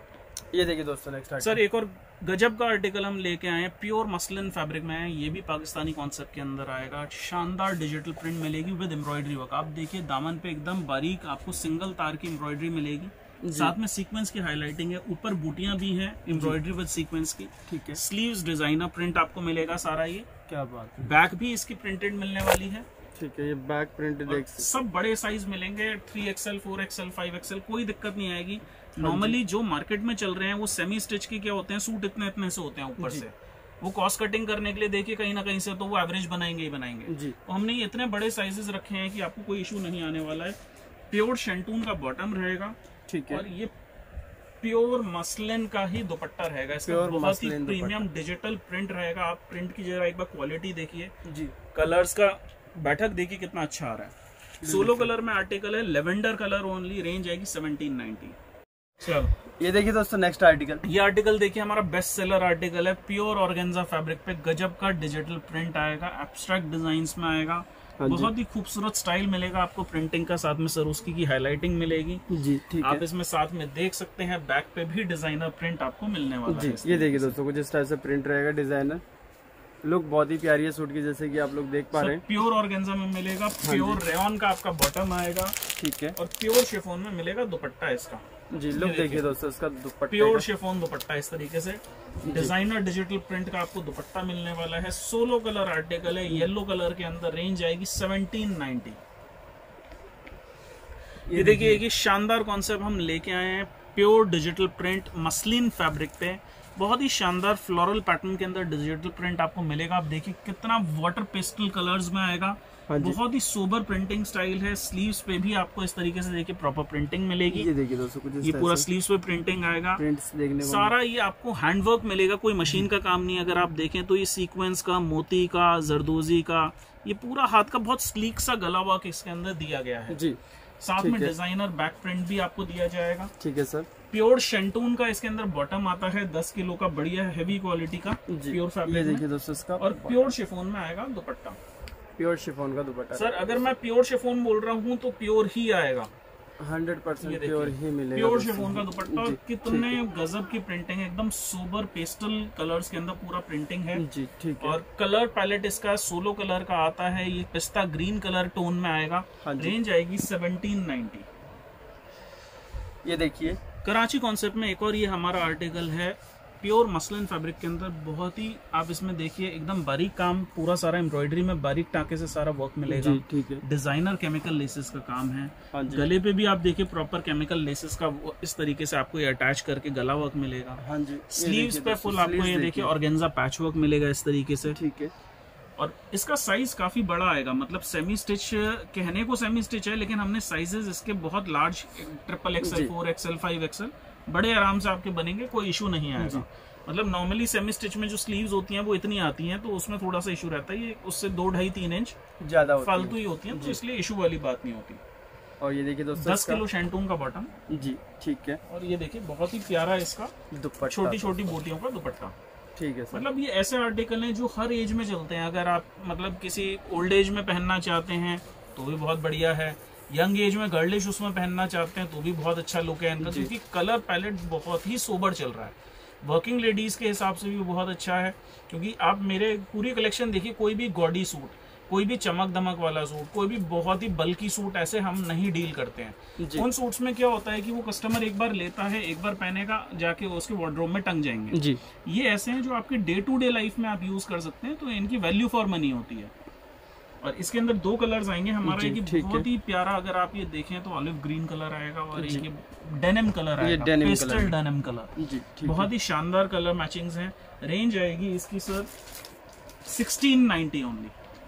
ये देखिए दोस्तों नेक्स्ट सर एक और गजब का आर्टिकल हम लेके आए हैं, प्योर मसलिन फैब्रिक में है, ये भी पाकिस्तानी कॉन्सेप्ट के अंदर आएगा। शानदार डिजिटल प्रिंट मिलेगी विद एम्ब्रॉयडरी वर्क, आप देखिए दामन पे एकदम बारीक आपको सिंगल तार की एम्ब्रॉयडरी मिलेगी, साथ में सीक्वेंस की हाईलाइटिंग है, ऊपर बूटियां भी हैं एम्ब्रॉयडरी विद सीक्वेंस की। ठीक है, स्लीव्स डिजाइनर प्रिंट आपको मिलेगा सारा, ये क्या बात है। बैक भी इसकी प्रिंटेड मिलने वाली है। ठीक है, ये बैक प्रिंटेड देख सब बड़े साइज मिलेंगे, three XL, four XL, five XL, कोई दिक्कत नहीं आएगी। नॉर्मली जो मार्केट में चल रहे हैं वो सेमी स्टिच के क्या होते हैं, सूट इतने इतने से होते हैं ऊपर से, वो कॉस्ट कटिंग करने के लिए देखिए कहीं ना कहीं से तो वो एवरेज बनाएंगे ही बनाएंगे जी। तो हमने ये इतने बड़े साइजेस रखे हैं कि आपको कोई इशू नहीं आने वाला है। प्योर शेंटून का बॉटम रहेगा, ठीक है, और ये प्योर मसलिन का ही दुपट्टा रहेगा, इसका बहुत ही प्रीमियम डिजिटल प्रिंट रहेगा। आप प्रिंट की जरा एक बार क्वालिटी देखिए जी, कलर्स का बैठक देखिए कितना अच्छा आ रहा है। सोलो कलर में आर्टिकल है, लेवेंडर कलर ओनली, रेंज आएगी सेवनटीन नाइंटी। चलो ये देखिए दोस्तों नेक्स्ट आर्टिकल, ये आर्टिकल देखिए हमारा बेस्ट सेलर आर्टिकल है, प्योर ऑर्गेन्जा फैब्रिक पे गजब का डिजिटल प्रिंट आएगा, एब्स्ट्रैक्ट डिजाइन्स में आएगा, बहुत ही खूबसूरत स्टाइल मिलेगा आपको प्रिंटिंग का, साथ में सरुस्की की हाईलाइटिंग मिलेगी जी। ठीक आप है। इसमें साथ में देख सकते हैं बैक पे भी डिजाइनर प्रिंट आपको मिलने वाला जी। है। ये देखिए दोस्तों कुछ इस टाइप से प्रिंट रहेगा, डिजाइनर लुक बहुत ही प्यारी है सूट की, जैसे कि आप लोग देख पा रहे हैं। प्योर ऑर्गेन्जा में मिलेगा, प्योर रेयॉन का आपका बॉटम आएगा, ठीक है, और प्योर शिफॉन में मिलेगा दुपट्टा इसका जी। लुक देखिए दोस्तों इसका दुपट्टा, प्योर शिफॉन दुपट्टा इस तरीके से डिजाइनर डिजिटल प्रिंट का आपको दुपट्टा मिलने वाला है। सोलो कलर आर्टिकल है, येलो कलर के अंदर, रेंज आएगी सेवनटीन नाइंटी। ये देखिए एक शानदार कॉन्सेप्ट हम लेके आए हैं, pure digital print muslin fabric पे बहुत ही शानदार फ्लोरल पैटर्न के अंदर डिजिटल प्रिंट आपको मिलेगा। आप देखिए कितना वाटर पेस्टल कलर्स में आएगा। हाँ बहुत ही सोबर प्रिंटिंग स्टाइल है। स्लीव्स पे भी आपको इस तरीके से देखिए प्रॉपर प्रिंटिंग मिलेगी। ये देखिए दोस्तों कुछ इस ये तरह पूरा से स्लीव्स पे प्रिंटिंग आएगा। प्रिंट्स देखने को सारा ये आपको हैंडवर्क मिलेगा, कोई मशीन का काम नहीं है। अगर आप देखें तो ये सीक्वेंस का, मोती का, जरदोजी का, ये पूरा हाथ का बहुत स्लीक सा गला वर्क इसके अंदर दिया गया है जी। साथ ठीक में है। डिजाइनर बैक प्रिंट भी आपको दिया जाएगा। ठीक है सर। प्योर शेंटून का इसके अंदर बॉटम आता है दस किलो का, बढ़िया हैवी क्वालिटी का जी। प्योर ये फैब्रिक देखिए में। दोस्तों इसका और प्योर शिफॉन में आएगा दुपट्टा। प्योर शिफॉन का दुपट्टा सर अगर मैं प्योर शिफॉन बोल रहा हूँ तो प्योर ही आएगा। हंड्रेड परसेंट ये प्योर देखिए, ही मिलेगा प्योर दोस्तों। शिफॉन का दुपट्टा। और जी, कितने ठीक गजब की प्रिंटिंग है, एकदम सोबर पेस्टल कलर्स के अंदर पूरा प्रिंटिंग है। है। जी ठीक है। और कलर पैलेट इसका सोलो कलर का आता है, ये पिस्ता ग्रीन कलर टोन में आएगा। हाँ जी। रेंज आएगी सेवनटीन नाइनटी। ये देखिए कराची कॉन्सेप्ट में एक और ये हमारा आर्टिकल है प्योर मसलिन फैब्रिक के अंदर। बहुत ही आप इसमें देखिए एकदम बारीक काम, पूरा सारा एम्ब्रॉयडरी में बारीक टाके से सारा वर्क मिलेगा। जी ठीक है। डिजाइनर केमिकल लेसेस का काम है। हाँ जी। गले पे भी आप देखिए प्रॉपर केमिकल लेसेस का वो इस तरीके से आपको ये अटैच करके गला वर्क मिलेगा। हाँ जी। ये स्लीव्स देखिए पे दोस्तों, फुल आपको sleeves ये देखिए ऑर्गेन्जा पैच वर्क मिलेगा इस तरीके से। ठीक है। और इसका साइज काफी बड़ा आएगा, मतलब सेमी स्टिच कहने को सेमी स्टिच है, लेकिन हमने साइजेस इसके बहुत large, triple XL, four XL, five XL बड़े आराम से आपके बनेंगे, कोई इशू नहीं आएगा। मतलब नॉर्मली सेमी स्टिच में जो स्लीव्स होती हैं वो इतनी आती हैं, तो उसमें थोड़ा सा इशू रहता है। ये उससे दो ढाई तीन इंच ज्यादा होती फालतू है। ही होती है, तो इसलिए इशू वाली बात नहीं होती। और ये देखिए दोस्तों दस इसका- किलो शेंटून का बॉटम। जी ठीक है। और ये देखिए बहुत ही प्यारा इसका दुपट्टा छोटी छोटी बूटियों का दुपट्टा। ठीक है सर। मतलब ये ऐसे आर्टिकल हैं जो हर एज में चलते हैं। अगर आप मतलब किसी ओल्ड एज में पहनना चाहते हैं तो भी बहुत बढ़िया है। यंग एज में गर्लिश उसमें पहनना चाहते हैं तो भी बहुत अच्छा लुक है इनका, क्योंकि कलर पैलेट बहुत ही सोबर चल रहा है। वर्किंग लेडीज के हिसाब से भी बहुत अच्छा है, क्योंकि आप मेरे पूरी कलेक्शन देखिए, कोई भी गॉडी सूट, कोई भी चमक दमक वाला सूट, कोई भी बहुत ही बल्कि सूट ऐसे हम नहीं डील करते हैं। जी। उन सूट्स में क्या होता है कि वो कस्टमर एक बार लेता है, एक बार पहनेगा, जाके उसके वार्डरोब में टंग जाएंगे। जी। ये ऐसे हैं जो आपके डे टू डे लाइफ में आप यूज कर सकते हैं, तो इनकी वैल्यू फॉर मनी होती है। और इसके अंदर दो कलर्स आएंगे हमारा। जी, एक ठीक बहुत है। ही प्यारा, अगर आप ये देखें तो ऑलिव ग्रीन कलर आएगा, और एक डेनिम कलर ये आएगा, denim pastel colour. Denim colour. जी ठीक बहुत ही शानदार कलर मैचिंग्स हैं। रेंज आएगी इसकी सर सिक्सटीन नाइनटी ओनली।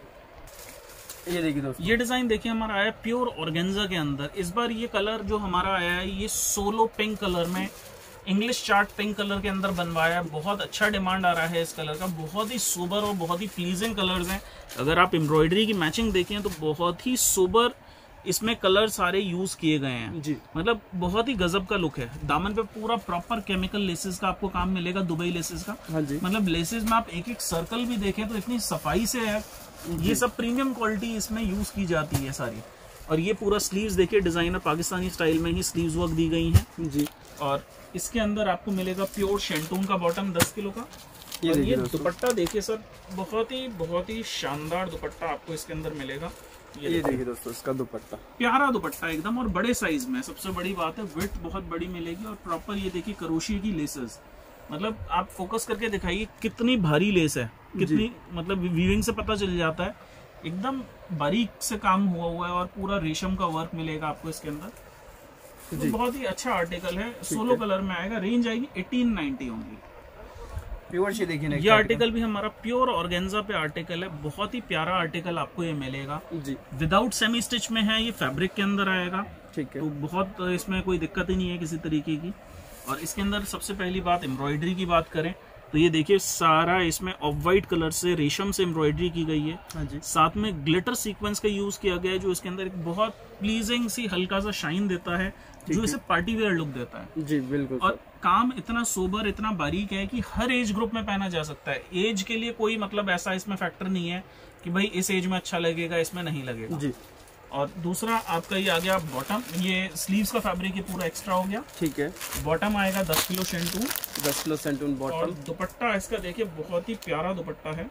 है। ये देखिए दोस्तों ये डिजाइन देखिए हमारा आया प्योर ऑर्गेन्जा के अंदर। इस बार ये कलर जो हमारा आया है ये सोलो पिंक कलर में, इंग्लिश चार्ट पिंक कलर के अंदर बनवाया है। बहुत अच्छा डिमांड आ रहा है इस कलर का। बहुत ही सोबर और बहुत ही प्लीजिंग कलर्स हैं। अगर आप एम्ब्रॉयडरी की मैचिंग देखें तो बहुत ही सोबर इसमें कलर सारे यूज किए गए हैं। जी। मतलब बहुत ही गजब का लुक है। दामन पे पूरा प्रॉपर केमिकल लेसेस का आपको काम मिलेगा, दुबई लेसेस का। हाँ जी। मतलब लेसेस में आप एक एक सर्कल भी देखें तो इतनी सफाई से है। ये सब प्रीमियम क्वालिटी इसमें यूज की जाती है सारी। और ये पूरा स्लीव्स देखिए, डिजाइनर पाकिस्तानी स्टाइल में ही स्लीव्स वर्क दी गई हैं। जी। और इसके अंदर आपको मिलेगा प्योर शेंटून का बॉटम दस किलो का। ये और देखिए ये दोस्तों। दुपट्टा देखिए सर, बहुत ही बहुत ही शानदार दुपट्टा आपको इसके अंदर मिलेगा। ये ये देखिए, देखिए दोस्तों इसका दुपट्टा प्यारा दुपट्टा एकदम, और बड़े साइज में। सबसे बड़ी बात है विड्थ बहुत बड़ी मिलेगी। और प्रॉपर ये देखिए करोशिया की लेसेस, मतलब आप फोकस करके दिखाइए कितनी भारी लेस है, कितनी मतलब वीविंग से पता चल जाता है। एकदम बारीक से काम हुआ हुआ है, और पूरा रेशम का वर्क मिलेगा आपको इसके अंदर। तो बहुत ही अच्छा आर्टिकल है। सोलो कलर में आएगा। रेंज आएगी एटीन नाइनटी ओनली। प्योर से देखिए ना ये आर्टिकल भी हमारा प्योर ऑर्गेन्जा पे आर्टिकल है। बहुत ही प्यारा आर्टिकल आपको ये मिलेगा। जी विदाउट सेमी स्टिच में है, ये फैब्रिक के अंदर आएगा। ठीक है। तो बहुत इसमें कोई दिक्कत ही नहीं है किसी तरीके की। और इसके अंदर सबसे पहली बात एम्ब्रॉयडरी की बात करें तो ये देखिए सारा इसमें ऑफ वाइट कलर से रेशम से एम्ब्रॉयडरी की गई है। हाँ जी। साथ में ग्लिटर सीक्वेंस का यूज किया गया है, जो इसके अंदर एक बहुत प्लीजिंग सी हल्का सा शाइन देता है, जो इसे पार्टी वेयर लुक देता है। जी बिल्कुल। और काम इतना सोबर, इतना बारीक है कि हर एज ग्रुप में पहना जा सकता है। एज के लिए कोई मतलब ऐसा इसमें फैक्टर नहीं है कि भाई इस एज में अच्छा लगेगा, इसमें नहीं लगेगा। जी। और दूसरा आपका ये आ गया बॉटम। ये स्लीव्स का फैब्रिक ये पूरा एक्स्ट्रा हो गया। ठीक है। बॉटम आएगा दस किलो शेंटून। दस किलो सेंटून और बॉटम। दुपट्टा इसका देखिए बहुत ही प्यारा दुपट्टा है।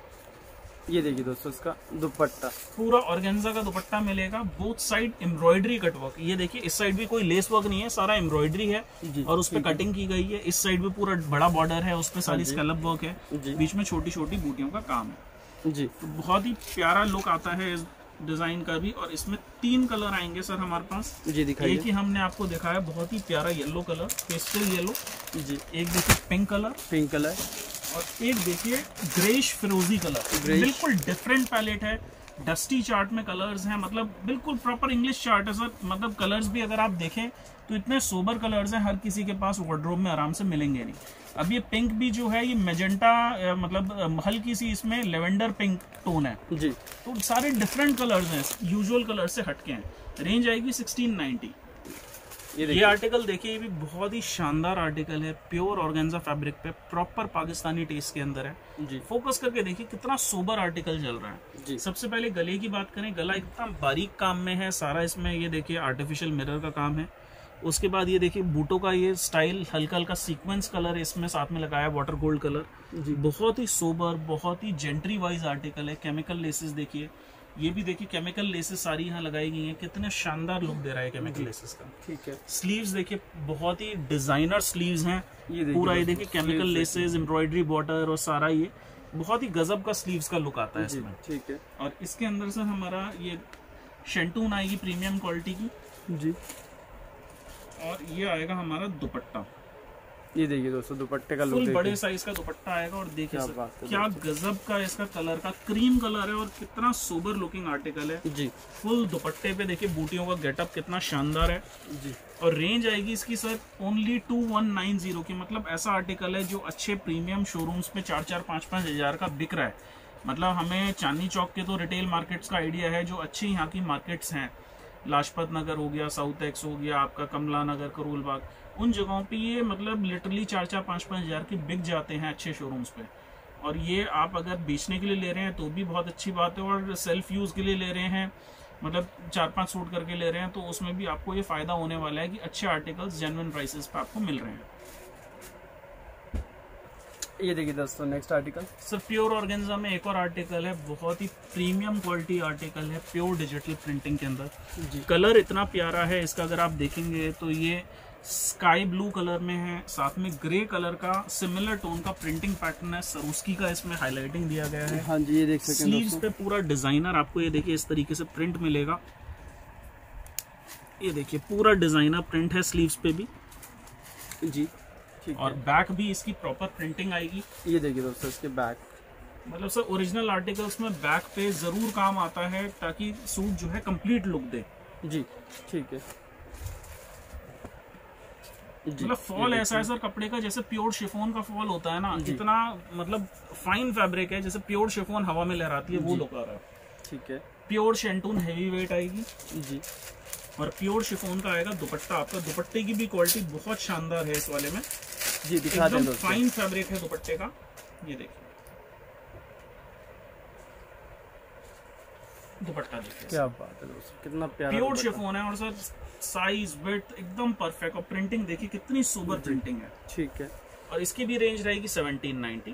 ये देखिए दोस्तों इसका दुपट्टा पूरा ऑर्गेन्जा का दुपट्टा मिलेगा। Both side embroidery cutwork. ये देखिए इस साइड भी कोई लेस वर्क नहीं है, सारा एम्ब्रॉयडरी है। जी, और उस पर कटिंग की गई है। इस साइड भी पूरा बड़ा बॉर्डर है, उस पर सारी जी। स्कैलप वर्क है। जी। बीच में छोटी छोटी बूटियों का काम है। जी। तो बहुत ही प्यारा लुक आता है इस डिजाइन का भी। और इसमें तीन कलर आएंगे सर हमारे पास जी, दिखाइए। एक ही हमने आपको दिखाया बहुत ही प्यारा येलो कलर, पेस्टल येलो जी। एक देखिए पिंक कलर, पिंक कलर, और एक देखिए ग्रेश फिरोजी कलर, बिल्कुल डिफरेंट पैलेट है। डस्टी चार्ट में कलर्स हैं, मतलब बिल्कुल प्रॉपर इंग्लिश चार्ट है सर। मतलब कलर्स भी अगर आप देखें तो इतने सोबर कलर्स हैं, हर किसी के पास वार्डरोब में आराम से मिलेंगे नहीं। अब ये पिंक भी जो है ये मेजेंटा, मतलब हल्की सी इसमें लेवेंडर पिंक टोन है जी। तो सारे डिफरेंट कलर्स हैं, यूजुअल कलर से हटके हैं। रेंज आएगी सिक्सटीन नाइंटी। ये, ये आर्टिकल देखिए, ये भी बहुत ही शानदार आर्टिकल है, प्योर ऑर्गेन्जा फैब्रिक पे, प्रॉपर पाकिस्तानी टेस्ट के अंदर है जी। फोकस करके देखिए कितना सोबर आर्टिकल चल रहा है जी। सबसे पहले गले की बात करें, गला इतना बारीक काम में है सारा, इसमें ये देखिए आर्टिफिशियल मिरर का काम है। उसके बाद ये देखिए बूटों का ये स्टाइल, हल्का हल्का सीक्वेंस कलर इसमें साथ में लगाया, वाटर गोल्ड कलर जी। बहुत ही सोबर, बहुत ही जेंट्री वाइज आर्टिकल है। केमिकल लेसेस देखिए, ये भी देखिए केमिकल लेसेस सारी यहाँ लगाई गई हैं, कितने शानदार लुक दे रहा है केमिकल लेसेस का। ठीक है। स्लीव्स देखिए, बहुत ही डिजाइनर स्लीव्स हैं, ये पूरा ये देखिए केमिकल लेसेस, एम्ब्रॉयडरी बॉर्डर और सारा ये बहुत ही गजब का स्लीव्स का लुक आता है इसमें। ठीक है। और इसके अंदर सर हमारा ये शेंटून आएगी प्रीमियम क्वालिटी की जी। और ये आएगा हमारा दुपट्टा, ये देखिए दोस्तों दुपट्टे का लुक फुल बड़े साइज का दुपट्टा आएगा। और देखिए क्या सर बात है क्या गजब का इसका कलर का क्रीम कलर है, और कितना सोबर लुकिंग आर्टिकल है जी। फुल दुपट्टे पे देखिए बूटियों का गेटअप कितना शानदार है जी। और रेंज आएगी इसकी sir only two one nine zero की। मतलब ऐसा आर्टिकल है जो अच्छे प्रीमियम शोरूम्स पे चार चार पाँच पाँच हजार का बिक रहा है। मतलब हमें चांदनी चौक के तो रिटेल मार्केट्स का आइडिया है, जो अच्छी यहाँ की मार्केट्स हैं, लाजपत नगर हो गया, साउथ एक्स हो गया, आपका कमला नगर, करोल बाग, उन जगहों पे ये मतलब लिटरली चार चार पाँच पाँच हजार के बिक जाते हैं अच्छे शोरूम्स पे। और ये आप अगर बेचने के लिए ले रहे हैं तो भी बहुत अच्छी बात है, और सेल्फ यूज के लिए ले रहे हैं, मतलब चार पांच सूट करके ले रहे हैं, तो उसमें भी आपको ये फायदा होने वाला है कि अच्छे आर्टिकल्स जेन्युइन प्राइसेस पे आपको मिल रहे हैं। ये देखिए दोस्तों next article sir pure organza में एक और आर्टिकल है, बहुत ही प्रीमियम क्वालिटी आर्टिकल है, प्योर डिजिटल प्रिंटिंग के अंदर जी। कलर इतना प्यारा है इसका, अगर आप देखेंगे तो ये स्काई ब्लू कलर में है, साथ में ग्रे कलर का सिमिलर टोन का प्रिंटिंग पैटर्न है, सरूस्की का इसमें हाईलाइटिंग दिया गया है। हाँ जी, ये देख सकते हैं स्लीव्स पे पूरा डिजाइनर आपको ये देखिए इस तरीके से प्रिंट मिलेगा। ये देखिए पूरा डिजाइनर प्रिंट है स्लीव्स पे भी जी। ठीक और बैक भी इसकी प्रॉपर प्रिंटिंग आएगी। ये देखिए दोस्तों इसके बैक, मतलब सर ओरिजिनल आर्टिकल्स में बैक पे जरूर काम आता है ताकि सूट जो है कंप्लीट लुक दे जी। ठीक है। मतलब फॉल ऐसा है सर कपड़े का जैसे प्योर शिफॉन का फॉल होता है ना, इतना मतलब फाइन फैब्रिक है, जैसे प्योर शिफॉन हवा में लहराती है वो लुक आ रहा है। ठीक है। प्योर शेंटून हैवी वेट आएगी जी। और प्योर शिफॉन का आएगा दुपट्टा। आपका दुपट्टे की भी क्वालिटी बहुत शानदार है इस वाले में जी, दिखा दें एकदम फाइन फैब्रिक है दुपट्टे का। ये देखिए दुपट्टा देखिए, क्या बात है दोस्तों, कितना प्यारा प्योर शिफॉन है। और सर साइज विड्थ एकदम परफेक्ट, और प्रिंटिंग देखिए कितनी सुपर प्रिंटिंग है। ठीक है। और इसकी भी रेंज रहेगी सेवनटीन नाइनटी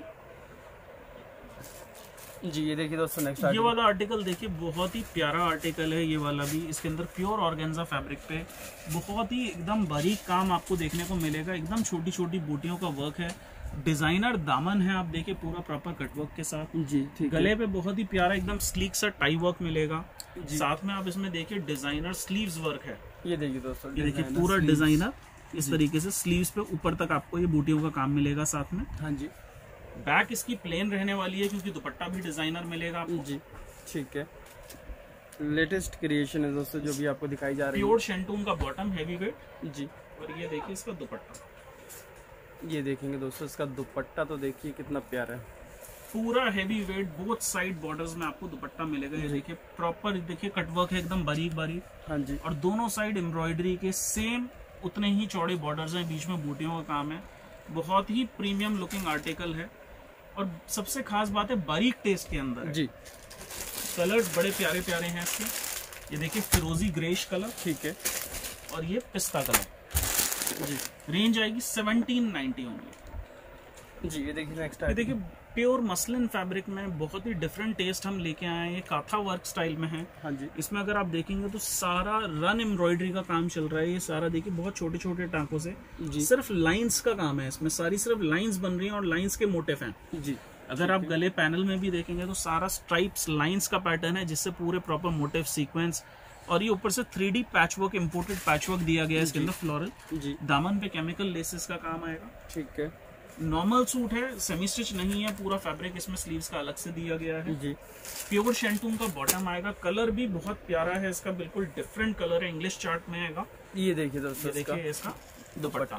जी। ये देखिए दोस्तों नेक्स्ट ये वाला आर्टिकल देखिए, बहुत ही प्यारा आर्टिकल है ये वाला भी। इसके अंदर प्योर ऑर्गेन्जा फैब्रिक पे बहुत ही एकदम बारीक काम आपको देखने को मिलेगा, एकदम छोटी छोटी बूटियों का वर्क है, डिजाइनर दामन है, आप देखिए पूरा प्रॉपर कटवर्क के साथ जी। ठीक गले पे बहुत ही प्यारा एकदम स्लीक सा टाई वर्क मिलेगा, साथ में आप इसमें देखिए डिजाइनर स्लीव्स वर्क है। ये देखिए दोस्तों, ये देखिए पूरा डिजाइनर इस तरीके से स्लीव्स पे ऊपर तक आपको ये बूटियों का काम मिलेगा साथ में। हाँ जी। बैक इसकी प्लेन रहने वाली है क्योंकि दुपट्टा भी डिजाइनर मिलेगा आपको जी। ठीक है। लेटेस्ट क्रिएशन है दोस्तों जो भी आपको दिखाई जा रही है। प्योर शेंटून का बॉटम हैवी वेट जी। और ये देखिए इसका दुपट्टा, ये देखेंगे दोस्तों इसका दुपट्टा तो देखिए कितना प्यारा है, पूरा heavy weight, both side borders में आपको दुपट्टा मिलेगा। ये देखिए प्रॉपर देखिए कटवर्क है एकदम बारीक बारीक। हाँ जी। और दोनों साइड एम्ब्रॉयडरी के सेम उतने ही चौड़े बॉर्डर्स हैं, बीच में बूटियों का काम है, बहुत ही प्रीमियम लुकिंग आर्टिकल है। और सबसे खास बात है बारीक टेस्ट के अंदर है जी। कलर्स बड़े प्यारे प्यारे हैं इसके। ये देखिए फिरोजी ग्रेश कलर, ठीक है। और ये पिस्ता कलर जी। रेंज आएगी सेवनटीन नाइनटी ओनली जी। ये देखिए नेक्स्ट ये देखिए प्योर मसलिन फैब्रिक में बहुत ही डिफरेंट टेस्ट हम लेके आए हैं, ये काथा वर्क स्टाइल में है। हाँ जी। इसमें अगर आप देखेंगे तो सारा रन एम्ब्रॉयडरी का काम चल रहा है, ये सारा देखिए बहुत छोटे छोटे टांकों से जी। सिर्फ लाइंस का काम है इसमें, सारी सिर्फ लाइंस बन रही हैं और लाइंस के मोटिफ हैं जी। अगर आप गले पैनल में भी देखेंगे तो सारा स्ट्राइप्स लाइंस का पैटर्न है, जिससे पूरे प्रॉपर मोटिव सीक्वेंस, और ये ऊपर से three D patch work, imported patch work दिया गया है इसके अंदर फ्लोरल जी। दामन पे केमिकल लेसेस का काम आएगा। ठीक है, नॉर्मल सूट है, सेमी स्टिच नहीं है, पूरा फैब्रिक इसमें स्लीव्स का अलग से दिया गया है जी। प्योर शेंटून का बॉटम आएगा, कलर भी बहुत प्यारा है इसका, बिल्कुल डिफरेंट कलर है, इंग्लिश चार्ट में आएगा। ये देखिए दोस्तों, देखिए इसका दुपट्टा,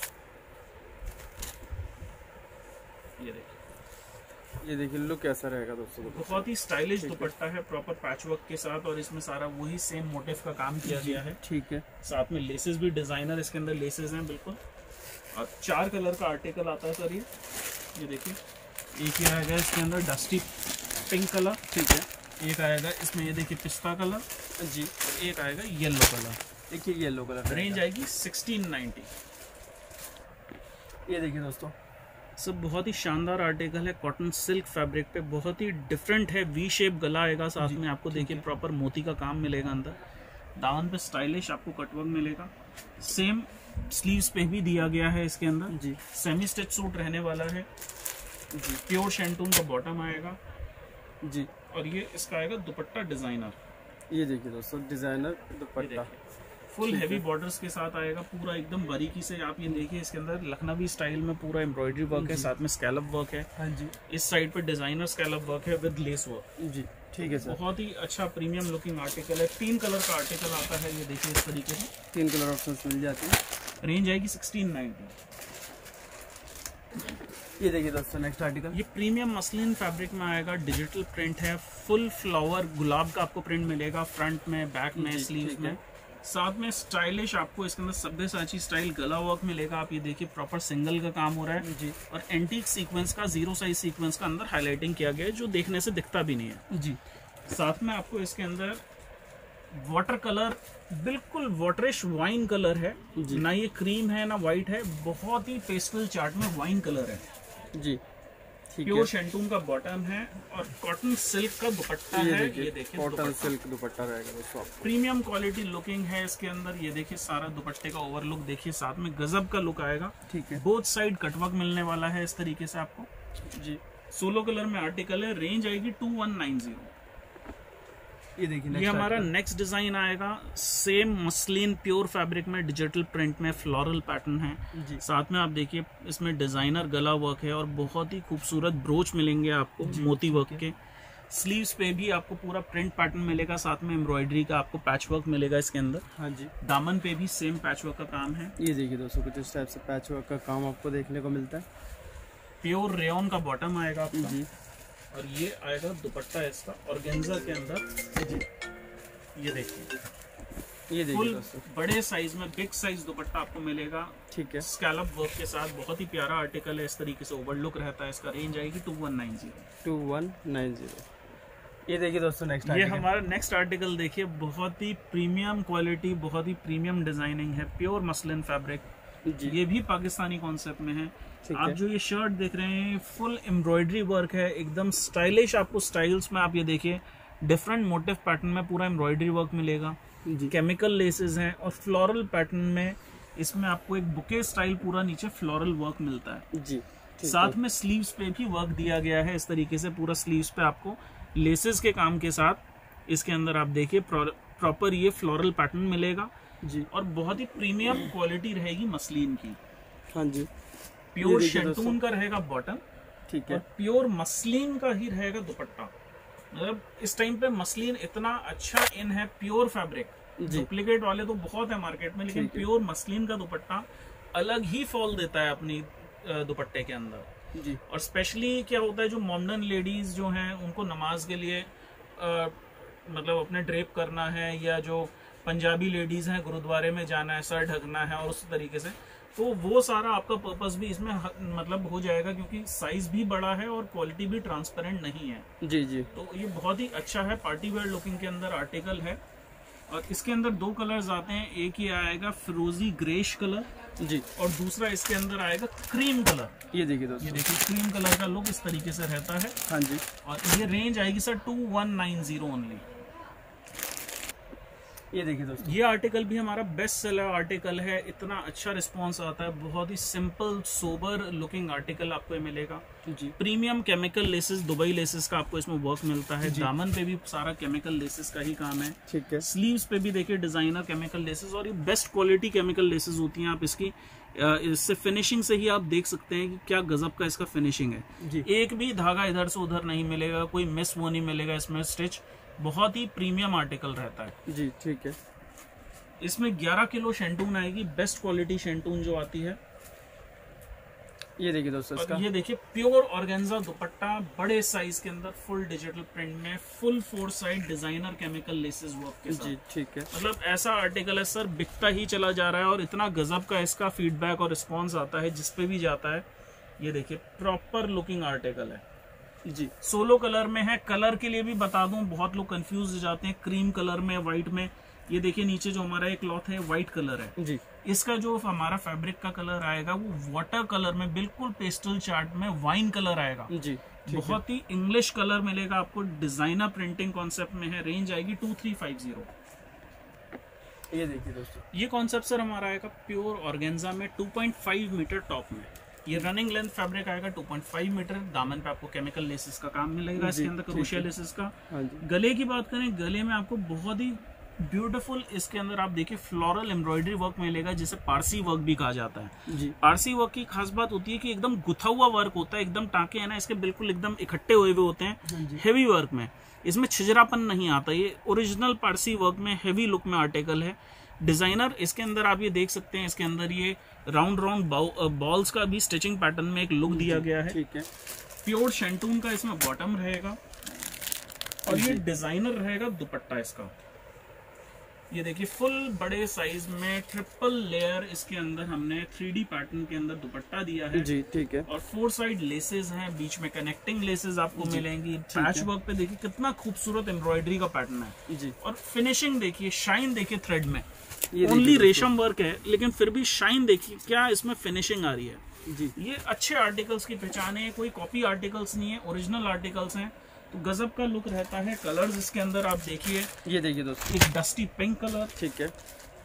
ये देखिए, ये देखिए लुक कैसा रहेगा दोस्तों। बहुत ही स्टाइलिश दुपट्टा है, प्रॉपर पैचवर्क के साथ, और इसमें सारा वही सेम मोटिव का काम किया गया है। ठीक है, साथ में लेसेस भी डिजाइनर इसके अंदर लेसेस हैं बिल्कुल, और चार कलर का आर्टिकल आता है सर। ये ये देखिए, एक ही आएगा इसके अंदर डस्टी पिंक कलर, ठीक है, एक आएगा इसमें ये देखिए पिस्ता कलर जी, एक आएगा येलो कलर, देखिए येलो कलर। रेंज आएगी सिक्सटीन नाइन्टी। ये देखिए दोस्तों, सब बहुत ही शानदार आर्टिकल है, कॉटन सिल्क फैब्रिक पे, बहुत ही डिफरेंट है, वी शेप गला आएगा, साथ में आपको देखिए प्रॉपर मोती का काम मिलेगा अंदर, दामन पे स्टाइलिश आपको कटवर्क मिलेगा, सेम स्लीव्स पे भी दिया गया है इसके अंदर जी। सेमी स्टिच सूट रहने वाला है जी। प्योर शेंटून का बॉटम आएगा जी, और ये इसका आएगा दुपट्टा डिजाइनर। ये देखिए दोस्तों, डिजाइनर दुपट्टा फुल हैवी बॉर्डर्स के साथ आएगा, पूरा एकदम बारीकी से। आप ये देखिए, इसके अंदर लखनवी स्टाइल में पूरा एम्ब्रॉयडरी वर्क है, साथ में स्कैलप वर्क है। हाँ जी, इस साइड पे डिजाइनर स्कैलप वर्क है विद लेस वर्क जी। ठीक है सर, बहुत ही अच्छा प्रीमियम लुकिंग आर्टिकल है। तीन कलर का आर्टिकल आता है, ये देखिए इस तरीके से तीन कलर ऑप्शंस मिल जाते हैं। रेंज आएगी सिक्सटीन नाइन्टी। ये देखिए दोस्तों, नेक्स्ट आर्टिकल, ये प्रीमियम मसलिन फैब्रिक में आएगा, डिजिटल प्रिंट है, फुल फ्लावर गुलाब का आपको प्रिंट मिलेगा, फ्रंट में, बैक में, स्लीव्स में, साथ में स्टाइलिश आपको इसके अंदर सब्यसाची स्टाइल गला वर्क मिलेगा। आप ये देखिए प्रॉपर सिंगल का काम हो रहा है जी, और एंटीक सीक्वेंस का, जीरो साइज सीक्वेंस का अंदर हाईलाइटिंग किया गया है, जो देखने से दिखता भी नहीं है जी। साथ में आपको इसके अंदर वाटर कलर, बिल्कुल वाटरिश वाइन कलर है, ना ये क्रीम है ना व्हाइट है, बहुत ही पेस्टल चार्ट में वाइन कलर है जी। प्योर शेंटून का बॉटम है, और कॉटन सिल्क का दुपट्टा है। ये देखिए कॉटन सिल्क दुपट्टा रहेगा दोस्तों, प्रीमियम क्वालिटी लुकिंग है इसके अंदर। ये देखिए सारा दुपट्टे का ओवरलुक देखिए, साथ में गजब का लुक आएगा। ठीक है, बोथ साइड कटवर्क मिलने वाला है इस तरीके से आपको जी। सोलो कलर में आर्टिकल है, रेंज आएगी टू वन नाइन जीरो। ये देखिए, ये हमारा नेक्स्ट डिजाइन आएगा, सेम मसलिन प्योर फैब्रिक में, डिजिटल प्रिंट में, फ्लोरल पैटर्न है जी। साथ में आप देखिए इसमें डिजाइनर गला वर्क है, और बहुत ही खूबसूरत ब्रोच मिलेंगे आपको मोती वर्क के। स्लीव्स पे भी आपको पूरा प्रिंट पैटर्न मिलेगा, साथ में एम्ब्रॉयडरी का आपको पैच वर्क मिलेगा इसके अंदर। हाँ जी, दामन पे भी सेम पैच वर्क का काम है। ये देखिए दोस्तों, कुछ इस टाइप से पैच वर्क का काम आपको देखने को मिलता है। प्योर रेयन का बॉटम आएगा आपका जी, और ये आएगा दुपट्टा इसका ऑर्गेन्जा के अंदर जी। ये देखिए, ये देखिए बड़े साइज में बिग साइज दुपट्टा आपको मिलेगा। ठीक है, स्कैलप वर्क के साथ, बहुत ही प्यारा आर्टिकल है, इस तरीके से ओवरलुक रहता है इसका। रेंज आएगी two one nine zero two one nine zero. ये देखिए दोस्तों, नेक्स्ट ये हमारा नेक्स्ट आर्टिकल देखिए, बहुत ही प्रीमियम क्वालिटी, बहुत ही प्रीमियम डिजाइनिंग है, प्योर मसलिन फैब्रिक जी। ये भी पाकिस्तानी कॉन्सेप्ट में है। आप जो ये शर्ट देख रहे हैं, फुल एम्ब्रॉयडरी वर्क है, एकदम स्टाइलिश। आपको स्टाइल्स में आप ये देखिए, डिफरेंट मोटिव पैटर्न में पूरा एम्ब्रॉयडरी वर्क मिलेगा, केमिकल लेसेस हैं, और फ्लोरल पैटर्न में इसमें आपको एक बुके स्टाइल पूरा नीचे फ्लोरल वर्क मिलता है जी। साथ में स्लीव्स पे भी वर्क दिया गया है इस तरीके से, पूरा स्लीव्स पे आपको लेसेस के काम के साथ इसके अंदर आप देखिए प्रॉपर ये फ्लोरल पैटर्न मिलेगा जी, और बहुत ही प्रीमियम क्वालिटी रहेगी मसलिन की। हाँ जी, प्योर शेंटून का रहेगा बॉटम, ठीक है, प्योर मसलिन का ही रहेगा दुपट्टा। मतलब इस टाइम पे मसलिन इतना अच्छा इन है, प्योर फैब्रिक। डुप्लीकेट वाले तो बहुत है मार्केट में, लेकिन प्योर मसलिन का दुपट्टा अलग ही फॉल देता है अपनी दुपट्टे के अंदर जी। और स्पेशली क्या होता है, जो मॉडर्न लेडीज जो हैं, उनको नमाज के लिए आ, मतलब अपने ड्रेप करना है, या जो पंजाबी लेडीज हैं गुरुद्वारे में जाना है, सर ढकना है, और उस तरीके से, तो वो सारा आपका पर्पस भी इसमें मतलब हो जाएगा, क्योंकि साइज भी बड़ा है और क्वालिटी भी ट्रांसपेरेंट नहीं है जी जी। तो ये बहुत ही अच्छा है, पार्टी वेयर लुकिंग के अंदर आर्टिकल है। और इसके अंदर दो कलर्स आते हैं, एक ही आएगा फिरोजी ग्रेश कलर जी, और दूसरा इसके अंदर आएगा क्रीम कलर। ये देखिए दोस्तों, ये देखिए क्रीम कलर का लुक इस तरीके से रहता है। हाँ जी, और ये रेंज आएगी sir two one nine zero only. ये देखिए दोस्तों, ये आर्टिकल भी हमारा बेस्ट सेलर आर्टिकल है, इतना अच्छा रिस्पांस आता है, बहुत ही सिंपल सोबर लुकिंग आर्टिकल आपको ये मिलेगा जी। Premium chemical laces, Dubai laces का आपको इसमें वर्क मिलता है। दामन पे भी सारा केमिकल लेसेस का ही काम है। ठीक है। स्लीव्स पे भी देखिए डिजाइनर केमिकल लेसेस, और ये बेस्ट क्वालिटी केमिकल लेसेस होती हैं। आप इसकी इससे फिनिशिंग से ही आप देख सकते हैं कि क्या गजब का इसका फिनिशिंग है जी। एक भी धागा इधर से उधर नहीं मिलेगा, कोई मिस वो नहीं मिलेगा इसमें स्टिच, बहुत ही प्रीमियम आर्टिकल रहता है जी। ठीक है। इसमें ग्यारह किलो शेंटून आएगी, बेस्ट क्वालिटी शेंटून जो आती है। ये देखिए दोस्तों, इसका ये देखिए प्योर ऑर्गेन्जा दुपट्टा, बड़े साइज के अंदर, फुल डिजिटल प्रिंट में, full four side designer chemical laces work के साथ। जी। ठीक है। मतलब ऐसा आर्टिकल है सर, बिकता ही चला जा रहा है और इतना गजब का इसका फीडबैक और रिस्पॉन्स आता है जिस पे भी जाता है। ये देखिए प्रॉपर लुकिंग आर्टिकल है जी। सोलो कलर में है। कलर के लिए भी बता दूं, बहुत लोग कंफ्यूज हो जाते हैं, क्रीम कलर में, व्हाइट में। ये देखिए नीचे जो हमारा एक क्लॉथ है व्हाइट कलर है जी। इसका जो हमारा फैब्रिक का कलर आएगा वो वाटर कलर में, बिल्कुल पेस्टल चार्ट में वाइन कलर आएगा जी। बहुत ही इंग्लिश कलर मिलेगा आपको, डिजाइनर प्रिंटिंग कॉन्सेप्ट में है। रेंज आएगी टू थ्री फाइव जीरो। ये देखिए दोस्तों, ये कॉन्सेप्ट सर हमारा आएगा प्योर ऑर्गेन्जा में, two point five metre top में। ये रनिंग लेंथ फैब्रिक आएगा टू पॉइंट फाइव मीटर। दामन पे आपको केमिकल लेसेस का काम मिलेगा इसके अंदर, क्रोशिया लेसेस का। हाँ जी। गले की बात करें, गले में आपको बहुत ही ब्यूटीफुल इसके अंदर आप देखिए फ्लोरल एम्ब्रॉयडरी वर्क मिलेगा, जिसे पारसी वर्क भी कहा जाता है जी। पारसी वर्क की खास बात होती है कि एकदम गुथा हुआ वर्क होता है, एकदम टाके है ना इसके बिल्कुल एकदम इकट्ठे हुए हुए होते हैं हेवी वर्क में। इसमें छिजरापन नहीं आता, ये ओरिजिनल पारसी वर्क में हेवी लुक में आर्टिकल है। डिजाइनर इसके अंदर आप ये देख सकते हैं, इसके अंदर ये राउंड राउंड बॉल्स का भी स्टिचिंग पैटर्न में एक लुक दिया गया है। ठीक है। प्योर शेंटून का इसमें बॉटम रहेगा और ये डिजाइनर रहेगा दुपट्टा इसका। ये देखिए फुल बड़े साइज में ट्रिपल लेयर इसके अंदर हमने थ्री डी पैटर्न के अंदर दुपट्टा दिया है जी। ठीक है। और फोर साइड लेसेस हैं, बीच में कनेक्टिंग लेसेस आपको मिलेंगी। पैच वर्क पे देखिए कितना खूबसूरत एम्ब्रॉयडरी का पैटर्न है जी। और फिनिशिंग देखिए, शाइन देखिए थ्रेड में, ये ओनली रेशम वर्क है लेकिन फिर भी शाइन देखिए क्या इसमें फिनिशिंग आ रही है जी। ये अच्छे आर्टिकल्स की पहचान है, कोई कॉपी आर्टिकल्स नहीं है, ओरिजिनल आर्टिकल्स हैं, तो गजब का लुक रहता है। कलर्स इसके अंदर आप देखिए, ये देखिए दोस्तों, एक डस्टी पिंक कलर, ठीक है।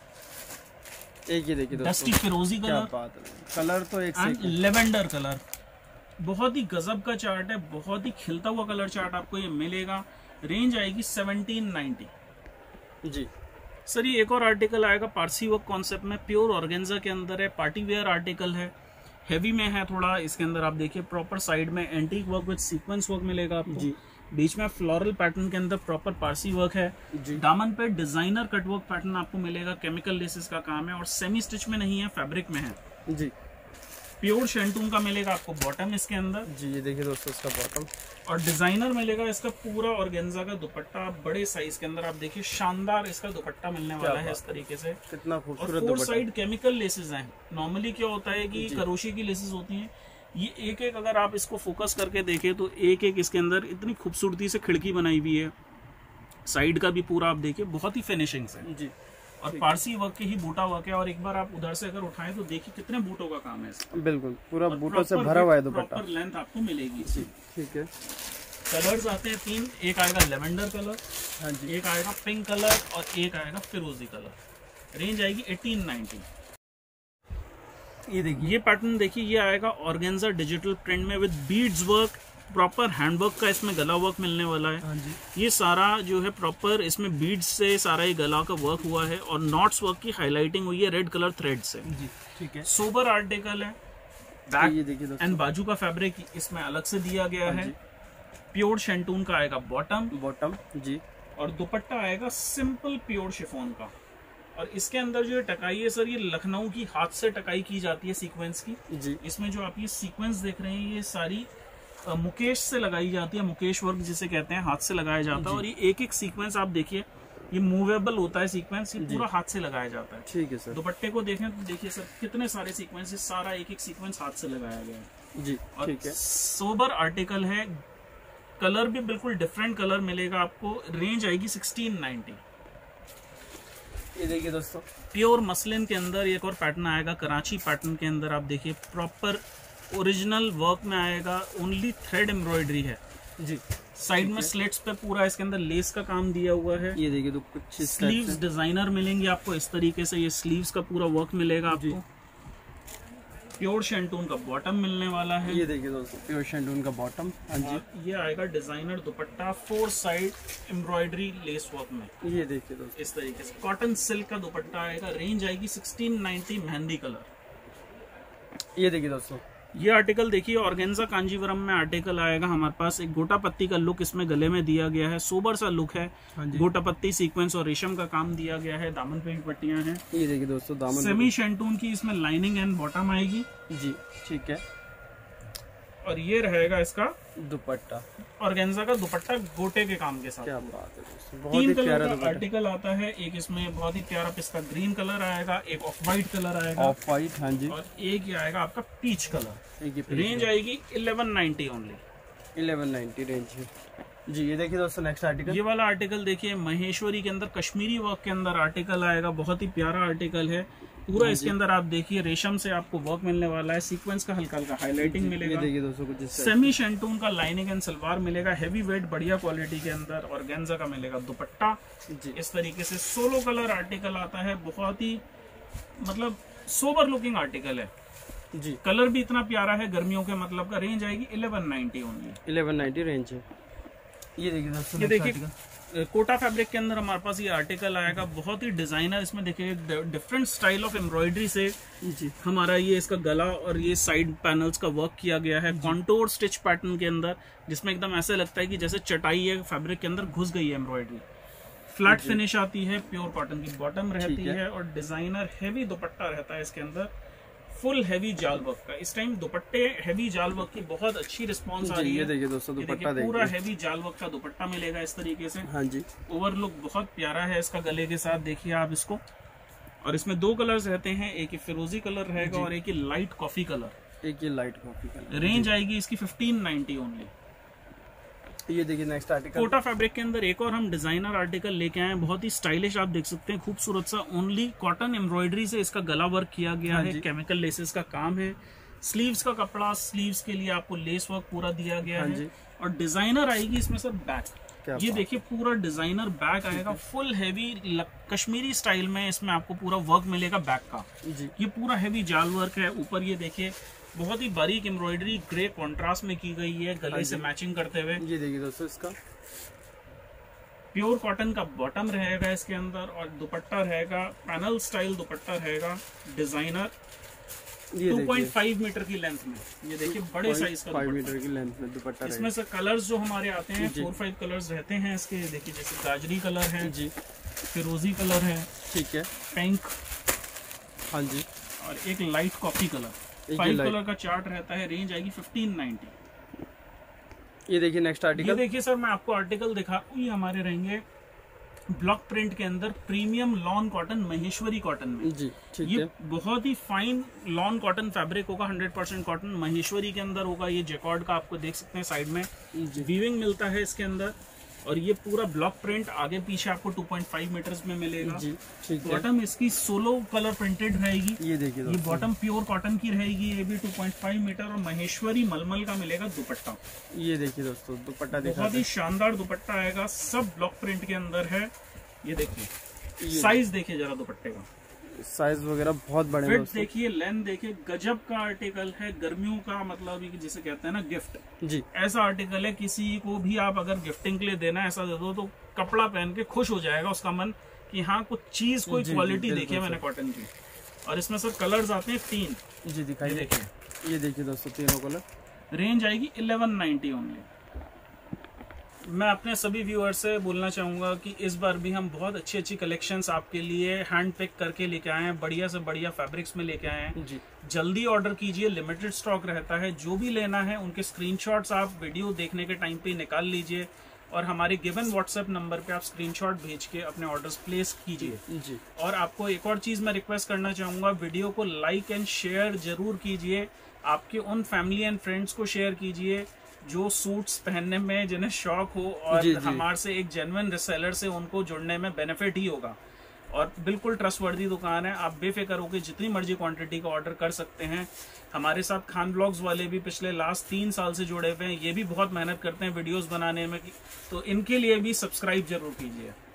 एक ये देखिए दोस्तों, डस्टी फिरोजी क्या कलर, बात है, कलर तो एक एंड से लेवेंडर कलर। बहुत ही गजब का चार्ट है, बहुत ही खिलता हुआ कलर चार्ट आपको ये मिलेगा। रेंज आएगी सेवनटीन नाइनटी जी। सर ये एक और आर्टिकल आएगा पारसी वर्क कॉन्सेप्ट में, प्योर ऑर्गेन्जा के अंदर है, पार्टी वेयर आर्टिकल है, हेवी में है थोड़ा। इसके अंदर आप देखिए प्रॉपर साइड में antique work with sequence work मिलेगा आपको जी। बीच में फ्लोरल पैटर्न के अंदर प्रॉपर पारसी वर्क है जी। दामन पे डिजाइनर कटवर्क पैटर्न आपको मिलेगा, केमिकल लेसेस का काम है और सेमी स्टिच में नहीं है, फैब्रिक में है जी। प्योर शेंटून का मिलेगा आपको बॉटम इसके अंदर जी। ये देखिए दोस्तों इसका बॉटम, और डिजाइनर मिलेगा इसका पूरा ऑर्गेन्जा का दुपट्टा, बड़े साइज के अंदर आप देखिए शानदार इसका दुपट्टा मिलने वाला है इस तरीके से। कितना खूबसूरत फोर साइड केमिकल लेसेस हैं। नॉर्मली क्या होता है कि करोशी की लेसेस होती हैं, ये एक एक अगर आप इसको फोकस करके देखें तो एक एक इसके अंदर इतनी खूबसूरती से खिड़की बनाई हुई है। साइड का भी पूरा आप देखिए बहुत ही फिनिशिंग से जी। और पारसी वर्क के ही बूटा वर्क है, और एक बार आप उधर से अगर उठाएं तो देखिए कितने बूटों का काम है इसका। बिल्कुल पूरा बूटों से भरा हुआ है दुपट्टा, प्रॉपर लेंथ आपको मिलेगी। ठीक है। कलर्स आते हैं तीन, एक आएगा लेवेंडर कलर, हाँ जी, एक आएगा पिंक कलर और एक आएगा फिरोजी कलर। रेंज आएगी एटीन नाइनटी। ये देखिए ये पैटर्न देखिए, ये आएगा ऑर्गेन्जा डिजिटल प्रिंट में with beads work, proper handwork का इसमें गला वर्क मिलने वाला है। हाँ जी। ये सारा जो है प्रॉपर इसमें बीड्स से सारा ये गला का वर्क हुआ है और नॉट्स वर्क की हाईलाइटिंग हुई है रेड कलर थ्रेड से जी। ठीक है। सोबर आर्टिकल है। बैक ये देखिए एंड बाजू का फैब्रिक इसमें अलग से दिया गया है। प्योर शेंटून का आएगा बॉटम बॉटम जी। और दुपट्टा आएगा सिंपल प्योर शिफॉन का। और इसके अंदर जो टकाई है सर, ये लखनऊ की हाथ से टकाई की जाती है सीक्वेंस की जी। इसमें जो आप ये सीक्वेंस देख रहे हैं ये सारी आ, मुकेश से लगाई जाती है, मुकेश वर्क जिसे कहते हैं, हाथ से लगाया जाता है। और ये एक एक सीक्वेंस आप देखिए, ये मूवेबल होता है सीक्वेंस, ये पूरा हाथ से लगाया जाता है। ठीक है सर। दुपट्टे को देखें तो देखिए सर कितने सारे सीक्वेंस, सारा एक एक सीक्वेंस हाथ से लगाया गया है जी। ठीक है। सोबर आर्टिकल है, कलर भी बिल्कुल डिफरेंट कलर मिलेगा आपको। रेंज आएगी सिक्सटीन नाइनटी। ये देखिए दोस्तों, प्योर मसलिन के अंदर एक और पैटर्न आएगा, कराची पैटर्न के अंदर आप देखिए प्रॉपर ओरिजिनल वर्क में आएगा, ओनली थ्रेड एम्ब्रॉयडरी है जी। साइड में स्लिट्स पे पूरा इसके अंदर लेस का काम दिया हुआ है। ये देखिए तो कुछ स्लीव्स डिजाइनर मिलेंगे आपको इस तरीके से, ये स्लीव्स का पूरा वर्क मिलेगा आपको। प्योर शेंटून का बॉटम मिलने वाला है। ये देखिए दोस्तों प्योर शेंटून का बॉटम। हाँ जी, ये आएगा designer dupatta four side embroidery lace work में। ये देखिए दोस्तों इस तरीके से कॉटन सिल्क का दुपट्टा आएगा। रेंज आएगी सिक्सटीन नाइनटी मेहंदी कलर। ये देखिए दोस्तों ये आर्टिकल देखिए ऑर्गेन्जा कांजीवरम में आर्टिकल आएगा हमारे पास। एक गोटा पत्ती का लुक इसमें गले में दिया गया है, सोबर सा लुक है। गोटा पत्ती सीक्वेंस और रेशम का काम दिया गया है, दामन पे भी पट्टियां हैं। ये देखिए दोस्तों दामन सेमी शेंटून की इसमें लाइनिंग एंड बॉटम आएगी जी, ठीक है। और ये रहेगा इसका दुपट्टा, ऑर्गेन्जा का दुपट्टा गोटे के काम के साथ। क्या बात है दोस्तों, बहुत तीन ही कलर प्यारा का दुपट्टा। आर्टिकल आता है। एक इसमें बहुत ही प्यारा पिस्ता ग्रीन कलर आएगा, एक ऑफ व्हाइट कलर आएगा, ऑफ व्हाइट। हाँ जी, और एक ये आएगा आपका पीच कलर। एक ही रेंज आएगी eleven ninety only. Eleven ninety range है जी। ये देखिए दोस्तों नेक्स्ट आर्टिकल। ये वाला आर्टिकल देखिए महेश्वरी के अंदर कश्मीरी वर्क के अंदर आर्टिकल आएगा। बहुत ही प्यारा आर्टिकल है पूरा। इसके अंदर आप देखिए रेशम से आपको वर्क मिलने वाला है, सीक्वेंस का हल्का हल्का हाईलाइटिंग मिलेगा। ये देखिए दोस्तों कुछ सेमी शेंटून का लाइनिंग एंड सलवार मिलेगा, हैवी वेट बढ़िया क्वालिटी के अंदर। ऑर्गेन्जा का मिलेगा दुपट्टा जी। इस तरीके से सोलो कलर आर्टिकल आता है। बहुत ही मतलब सोबर लुकिंग आर्टिकल है जी, कलर भी इतना प्यारा है गर्मियों के मतलब का। रेंज आएगी eleven ninety only. Eleven ninety range है। ये देखिए दोस्तों ये next देखिए article। कोटा फैब्रिक के अंदर हमारे पास ये आर्टिकल आएगा। बहुत ही डिजाइनर, इसमें देखिए डिफरेंट स्टाइल ऑफ एम्ब्रॉयडरी से जी हमारा ये इसका गला और ये साइड पैनल्स का वर्क किया गया है कॉन्टोर स्टिच पैटर्न के अंदर, जिसमें एकदम ऐसा लगता है कि जैसे चटाई है फैब्रिक के अंदर घुस गई है एम्ब्रॉयडरी। फ्लैट फिनिश आती है, प्योर कॉटन की बॉटम रहती है, है और डिजाइनर हैवी दुपट्टा रहता है इसके अंदर, फुल हैवी जाल वर्क का। इस टाइम दुपट्टे हैवी जाल वर्क की बहुत अच्छी रिस्पांस आ रही है। ये देखिए दोस्तों दुपट्टा देखिए, पूरा हैवी जाल वर्क का दुपट्टा मिलेगा इस तरीके से। हाँ जी, ओवरलुक बहुत प्यारा है इसका गले के साथ, देखिए आप इसको। और इसमें दो कलर्स रहते हैं, एक ही फिरोजी कलर रहेगा और एक ही लाइट कॉफी कलर। एक ये लाइट कॉफी कलर। रेंज आएगी इसकी फिफ्टीन नाइनटी ओनली। ये देखिए नेक्स्ट आर्टिकल। कोटा फैब्रिक के अंदर एक और हम डिजाइनर आर्टिकल लेके आए हैं, बहुत ही स्टाइलिश, आप देख सकते हैं खूबसूरत सा। ओनली कॉटन एम्ब्रॉयडरी से इसका गला वर्क किया गया हाँ है, केमिकल लेसेस का काम है। स्लीव्स का कपड़ा, स्लीव्स के लिए आपको लेस वर्क पूरा दिया गया हाँ है। जी। और डिजाइनर आएगी इसमें सर बैक। ये बात। देखिए पूरा डिजाइनर बैक आएगा, फुल हैवी कश्मीरी स्टाइल में इसमें आपको पूरा वर्क मिलेगा बैक का जी। ये पूरा हैवी जाल वर्क है। ऊपर ये देखिए बहुत ही बारीक एम्ब्रॉयडरी ग्रे कॉन्ट्रास्ट में की गई है, गले से मैचिंग करते हुए। ये देखिए दोस्तों इसका प्योर कॉटन का बॉटम रहेगा इसके अंदर और दुपट्टा रहेगा पैनल स्टाइल दुपट्टा रहेगा डिजाइनर। ये टू पॉइंट फाइव मीटर की लेंथ में, ये देखिए बड़े साइज का फाइव मीटर की लेंथ में दुपट्टा। इसमें से कलर्स जो हमारे आते हैं फोर फाइव कलर्स रहते हैं इसके। देखिए जैसे गाजरी कलर है जी, फिरोजी कलर है, ठीक है, पिंक, हाँ जी, और एक light coffee colour. Five colour का चार्ट रहता है। रेंज आएगी फिफ्टीन नाइनटी। ये देखिए नेक्स्ट आर्टिकल। ये देखिए सर मैं आपको आर्टिकल दिखा, ये हमारे रहेंगे ब्लॉक प्रिंट के अंदर premium lawn cotton Maheshwari cotton में जी, ठीक ये है। बहुत ही फाइन लॉन कॉटन फैब्रिक होगा, हंड्रेड परसेंट कॉटन महेश्वरी के अंदर होगा। ये जैकॉर्ड का आपको देख सकते हैं साइड में वीविंग मिलता है इसके अंदर। और ये पूरा ब्लॉक प्रिंट आगे पीछे आपको टू पॉइंट फाइव मीटर्स में मिलेगा जी, ठीक है। बॉटम इसकी सोलो कलर प्रिंटेड रहेगी। ये देखिए ये बॉटम प्योर कॉटन की रहेगी, ये भी टू पॉइंट फाइव मीटर और महेश्वरी मलमल का मिलेगा दुपट्टा। ये देखिए दोस्तों दुपट्टा देखा बहुत ही शानदार दुपट्टा आएगा, सब ब्लॉक प्रिंट के अंदर है। ये देखिए साइज देखिए जरा दुपट्टे का, साइज वगैरह बहुत बड़े फिट देखिए, लेंथ देखिए, गजब का आर्टिकल है। गर्मियों का मतलब जिसे कहते हैं ना गिफ्ट, जी, ऐसा आर्टिकल है। किसी को भी आप अगर गिफ्टिंग के लिए देना है ऐसा दे दो तो कपड़ा पहन के खुश हो जाएगा उसका मन कि हाँ कुछ चीज कोई क्वालिटी देखी है मैंने कॉटन की। और इसमें सर कलर्स आते हैं तीन जी, दिखाइए। देखिए ये देखिए दोस्तों तीनों कलर। रेंज आएगी इलेवन नाइनटी ओनली। मैं अपने सभी व्यूअर्स से बोलना चाहूंगा कि इस बार भी हम बहुत अच्छी अच्छी कलेक्शंस आपके लिए हैंड पिक करके लेके आए हैं, बढ़िया से बढ़िया फैब्रिक्स में लेके आए हैं जी। जल्दी ऑर्डर कीजिए, लिमिटेड स्टॉक रहता है। जो भी लेना है उनके स्क्रीनशॉट्स आप वीडियो देखने के टाइम पे निकाल लीजिए और हमारे गिवन व्हाट्सएप नंबर पे आप स्क्रीनशॉट भेज के अपने ऑर्डर्स प्लेस कीजिए जी। और आपको एक और चीज मैं रिक्वेस्ट करना चाहूंगा, वीडियो को लाइक एंड शेयर जरूर कीजिए, आपके उन फैमिली एंड फ्रेंड्स को शेयर कीजिए जो सूट्स पहनने में जिन्हें शौक हो और हमारे से एक जेन्युइन रिसेलर से उनको जुड़ने में बेनिफिट ही होगा। और बिल्कुल ट्रस्टवर्दी दुकान है। आप बेफिक्र होकर जितनी मर्जी क्वांटिटी का ऑर्डर कर सकते हैं। हमारे साथ खान ब्लॉग्स वाले भी पिछले लास्ट तीन साल से जुड़े हुए हैं, ये भी बहुत मेहनत करते हैं वीडियोस बनाने में, तो इनके लिए भी सब्सक्राइब जरूर कीजिए।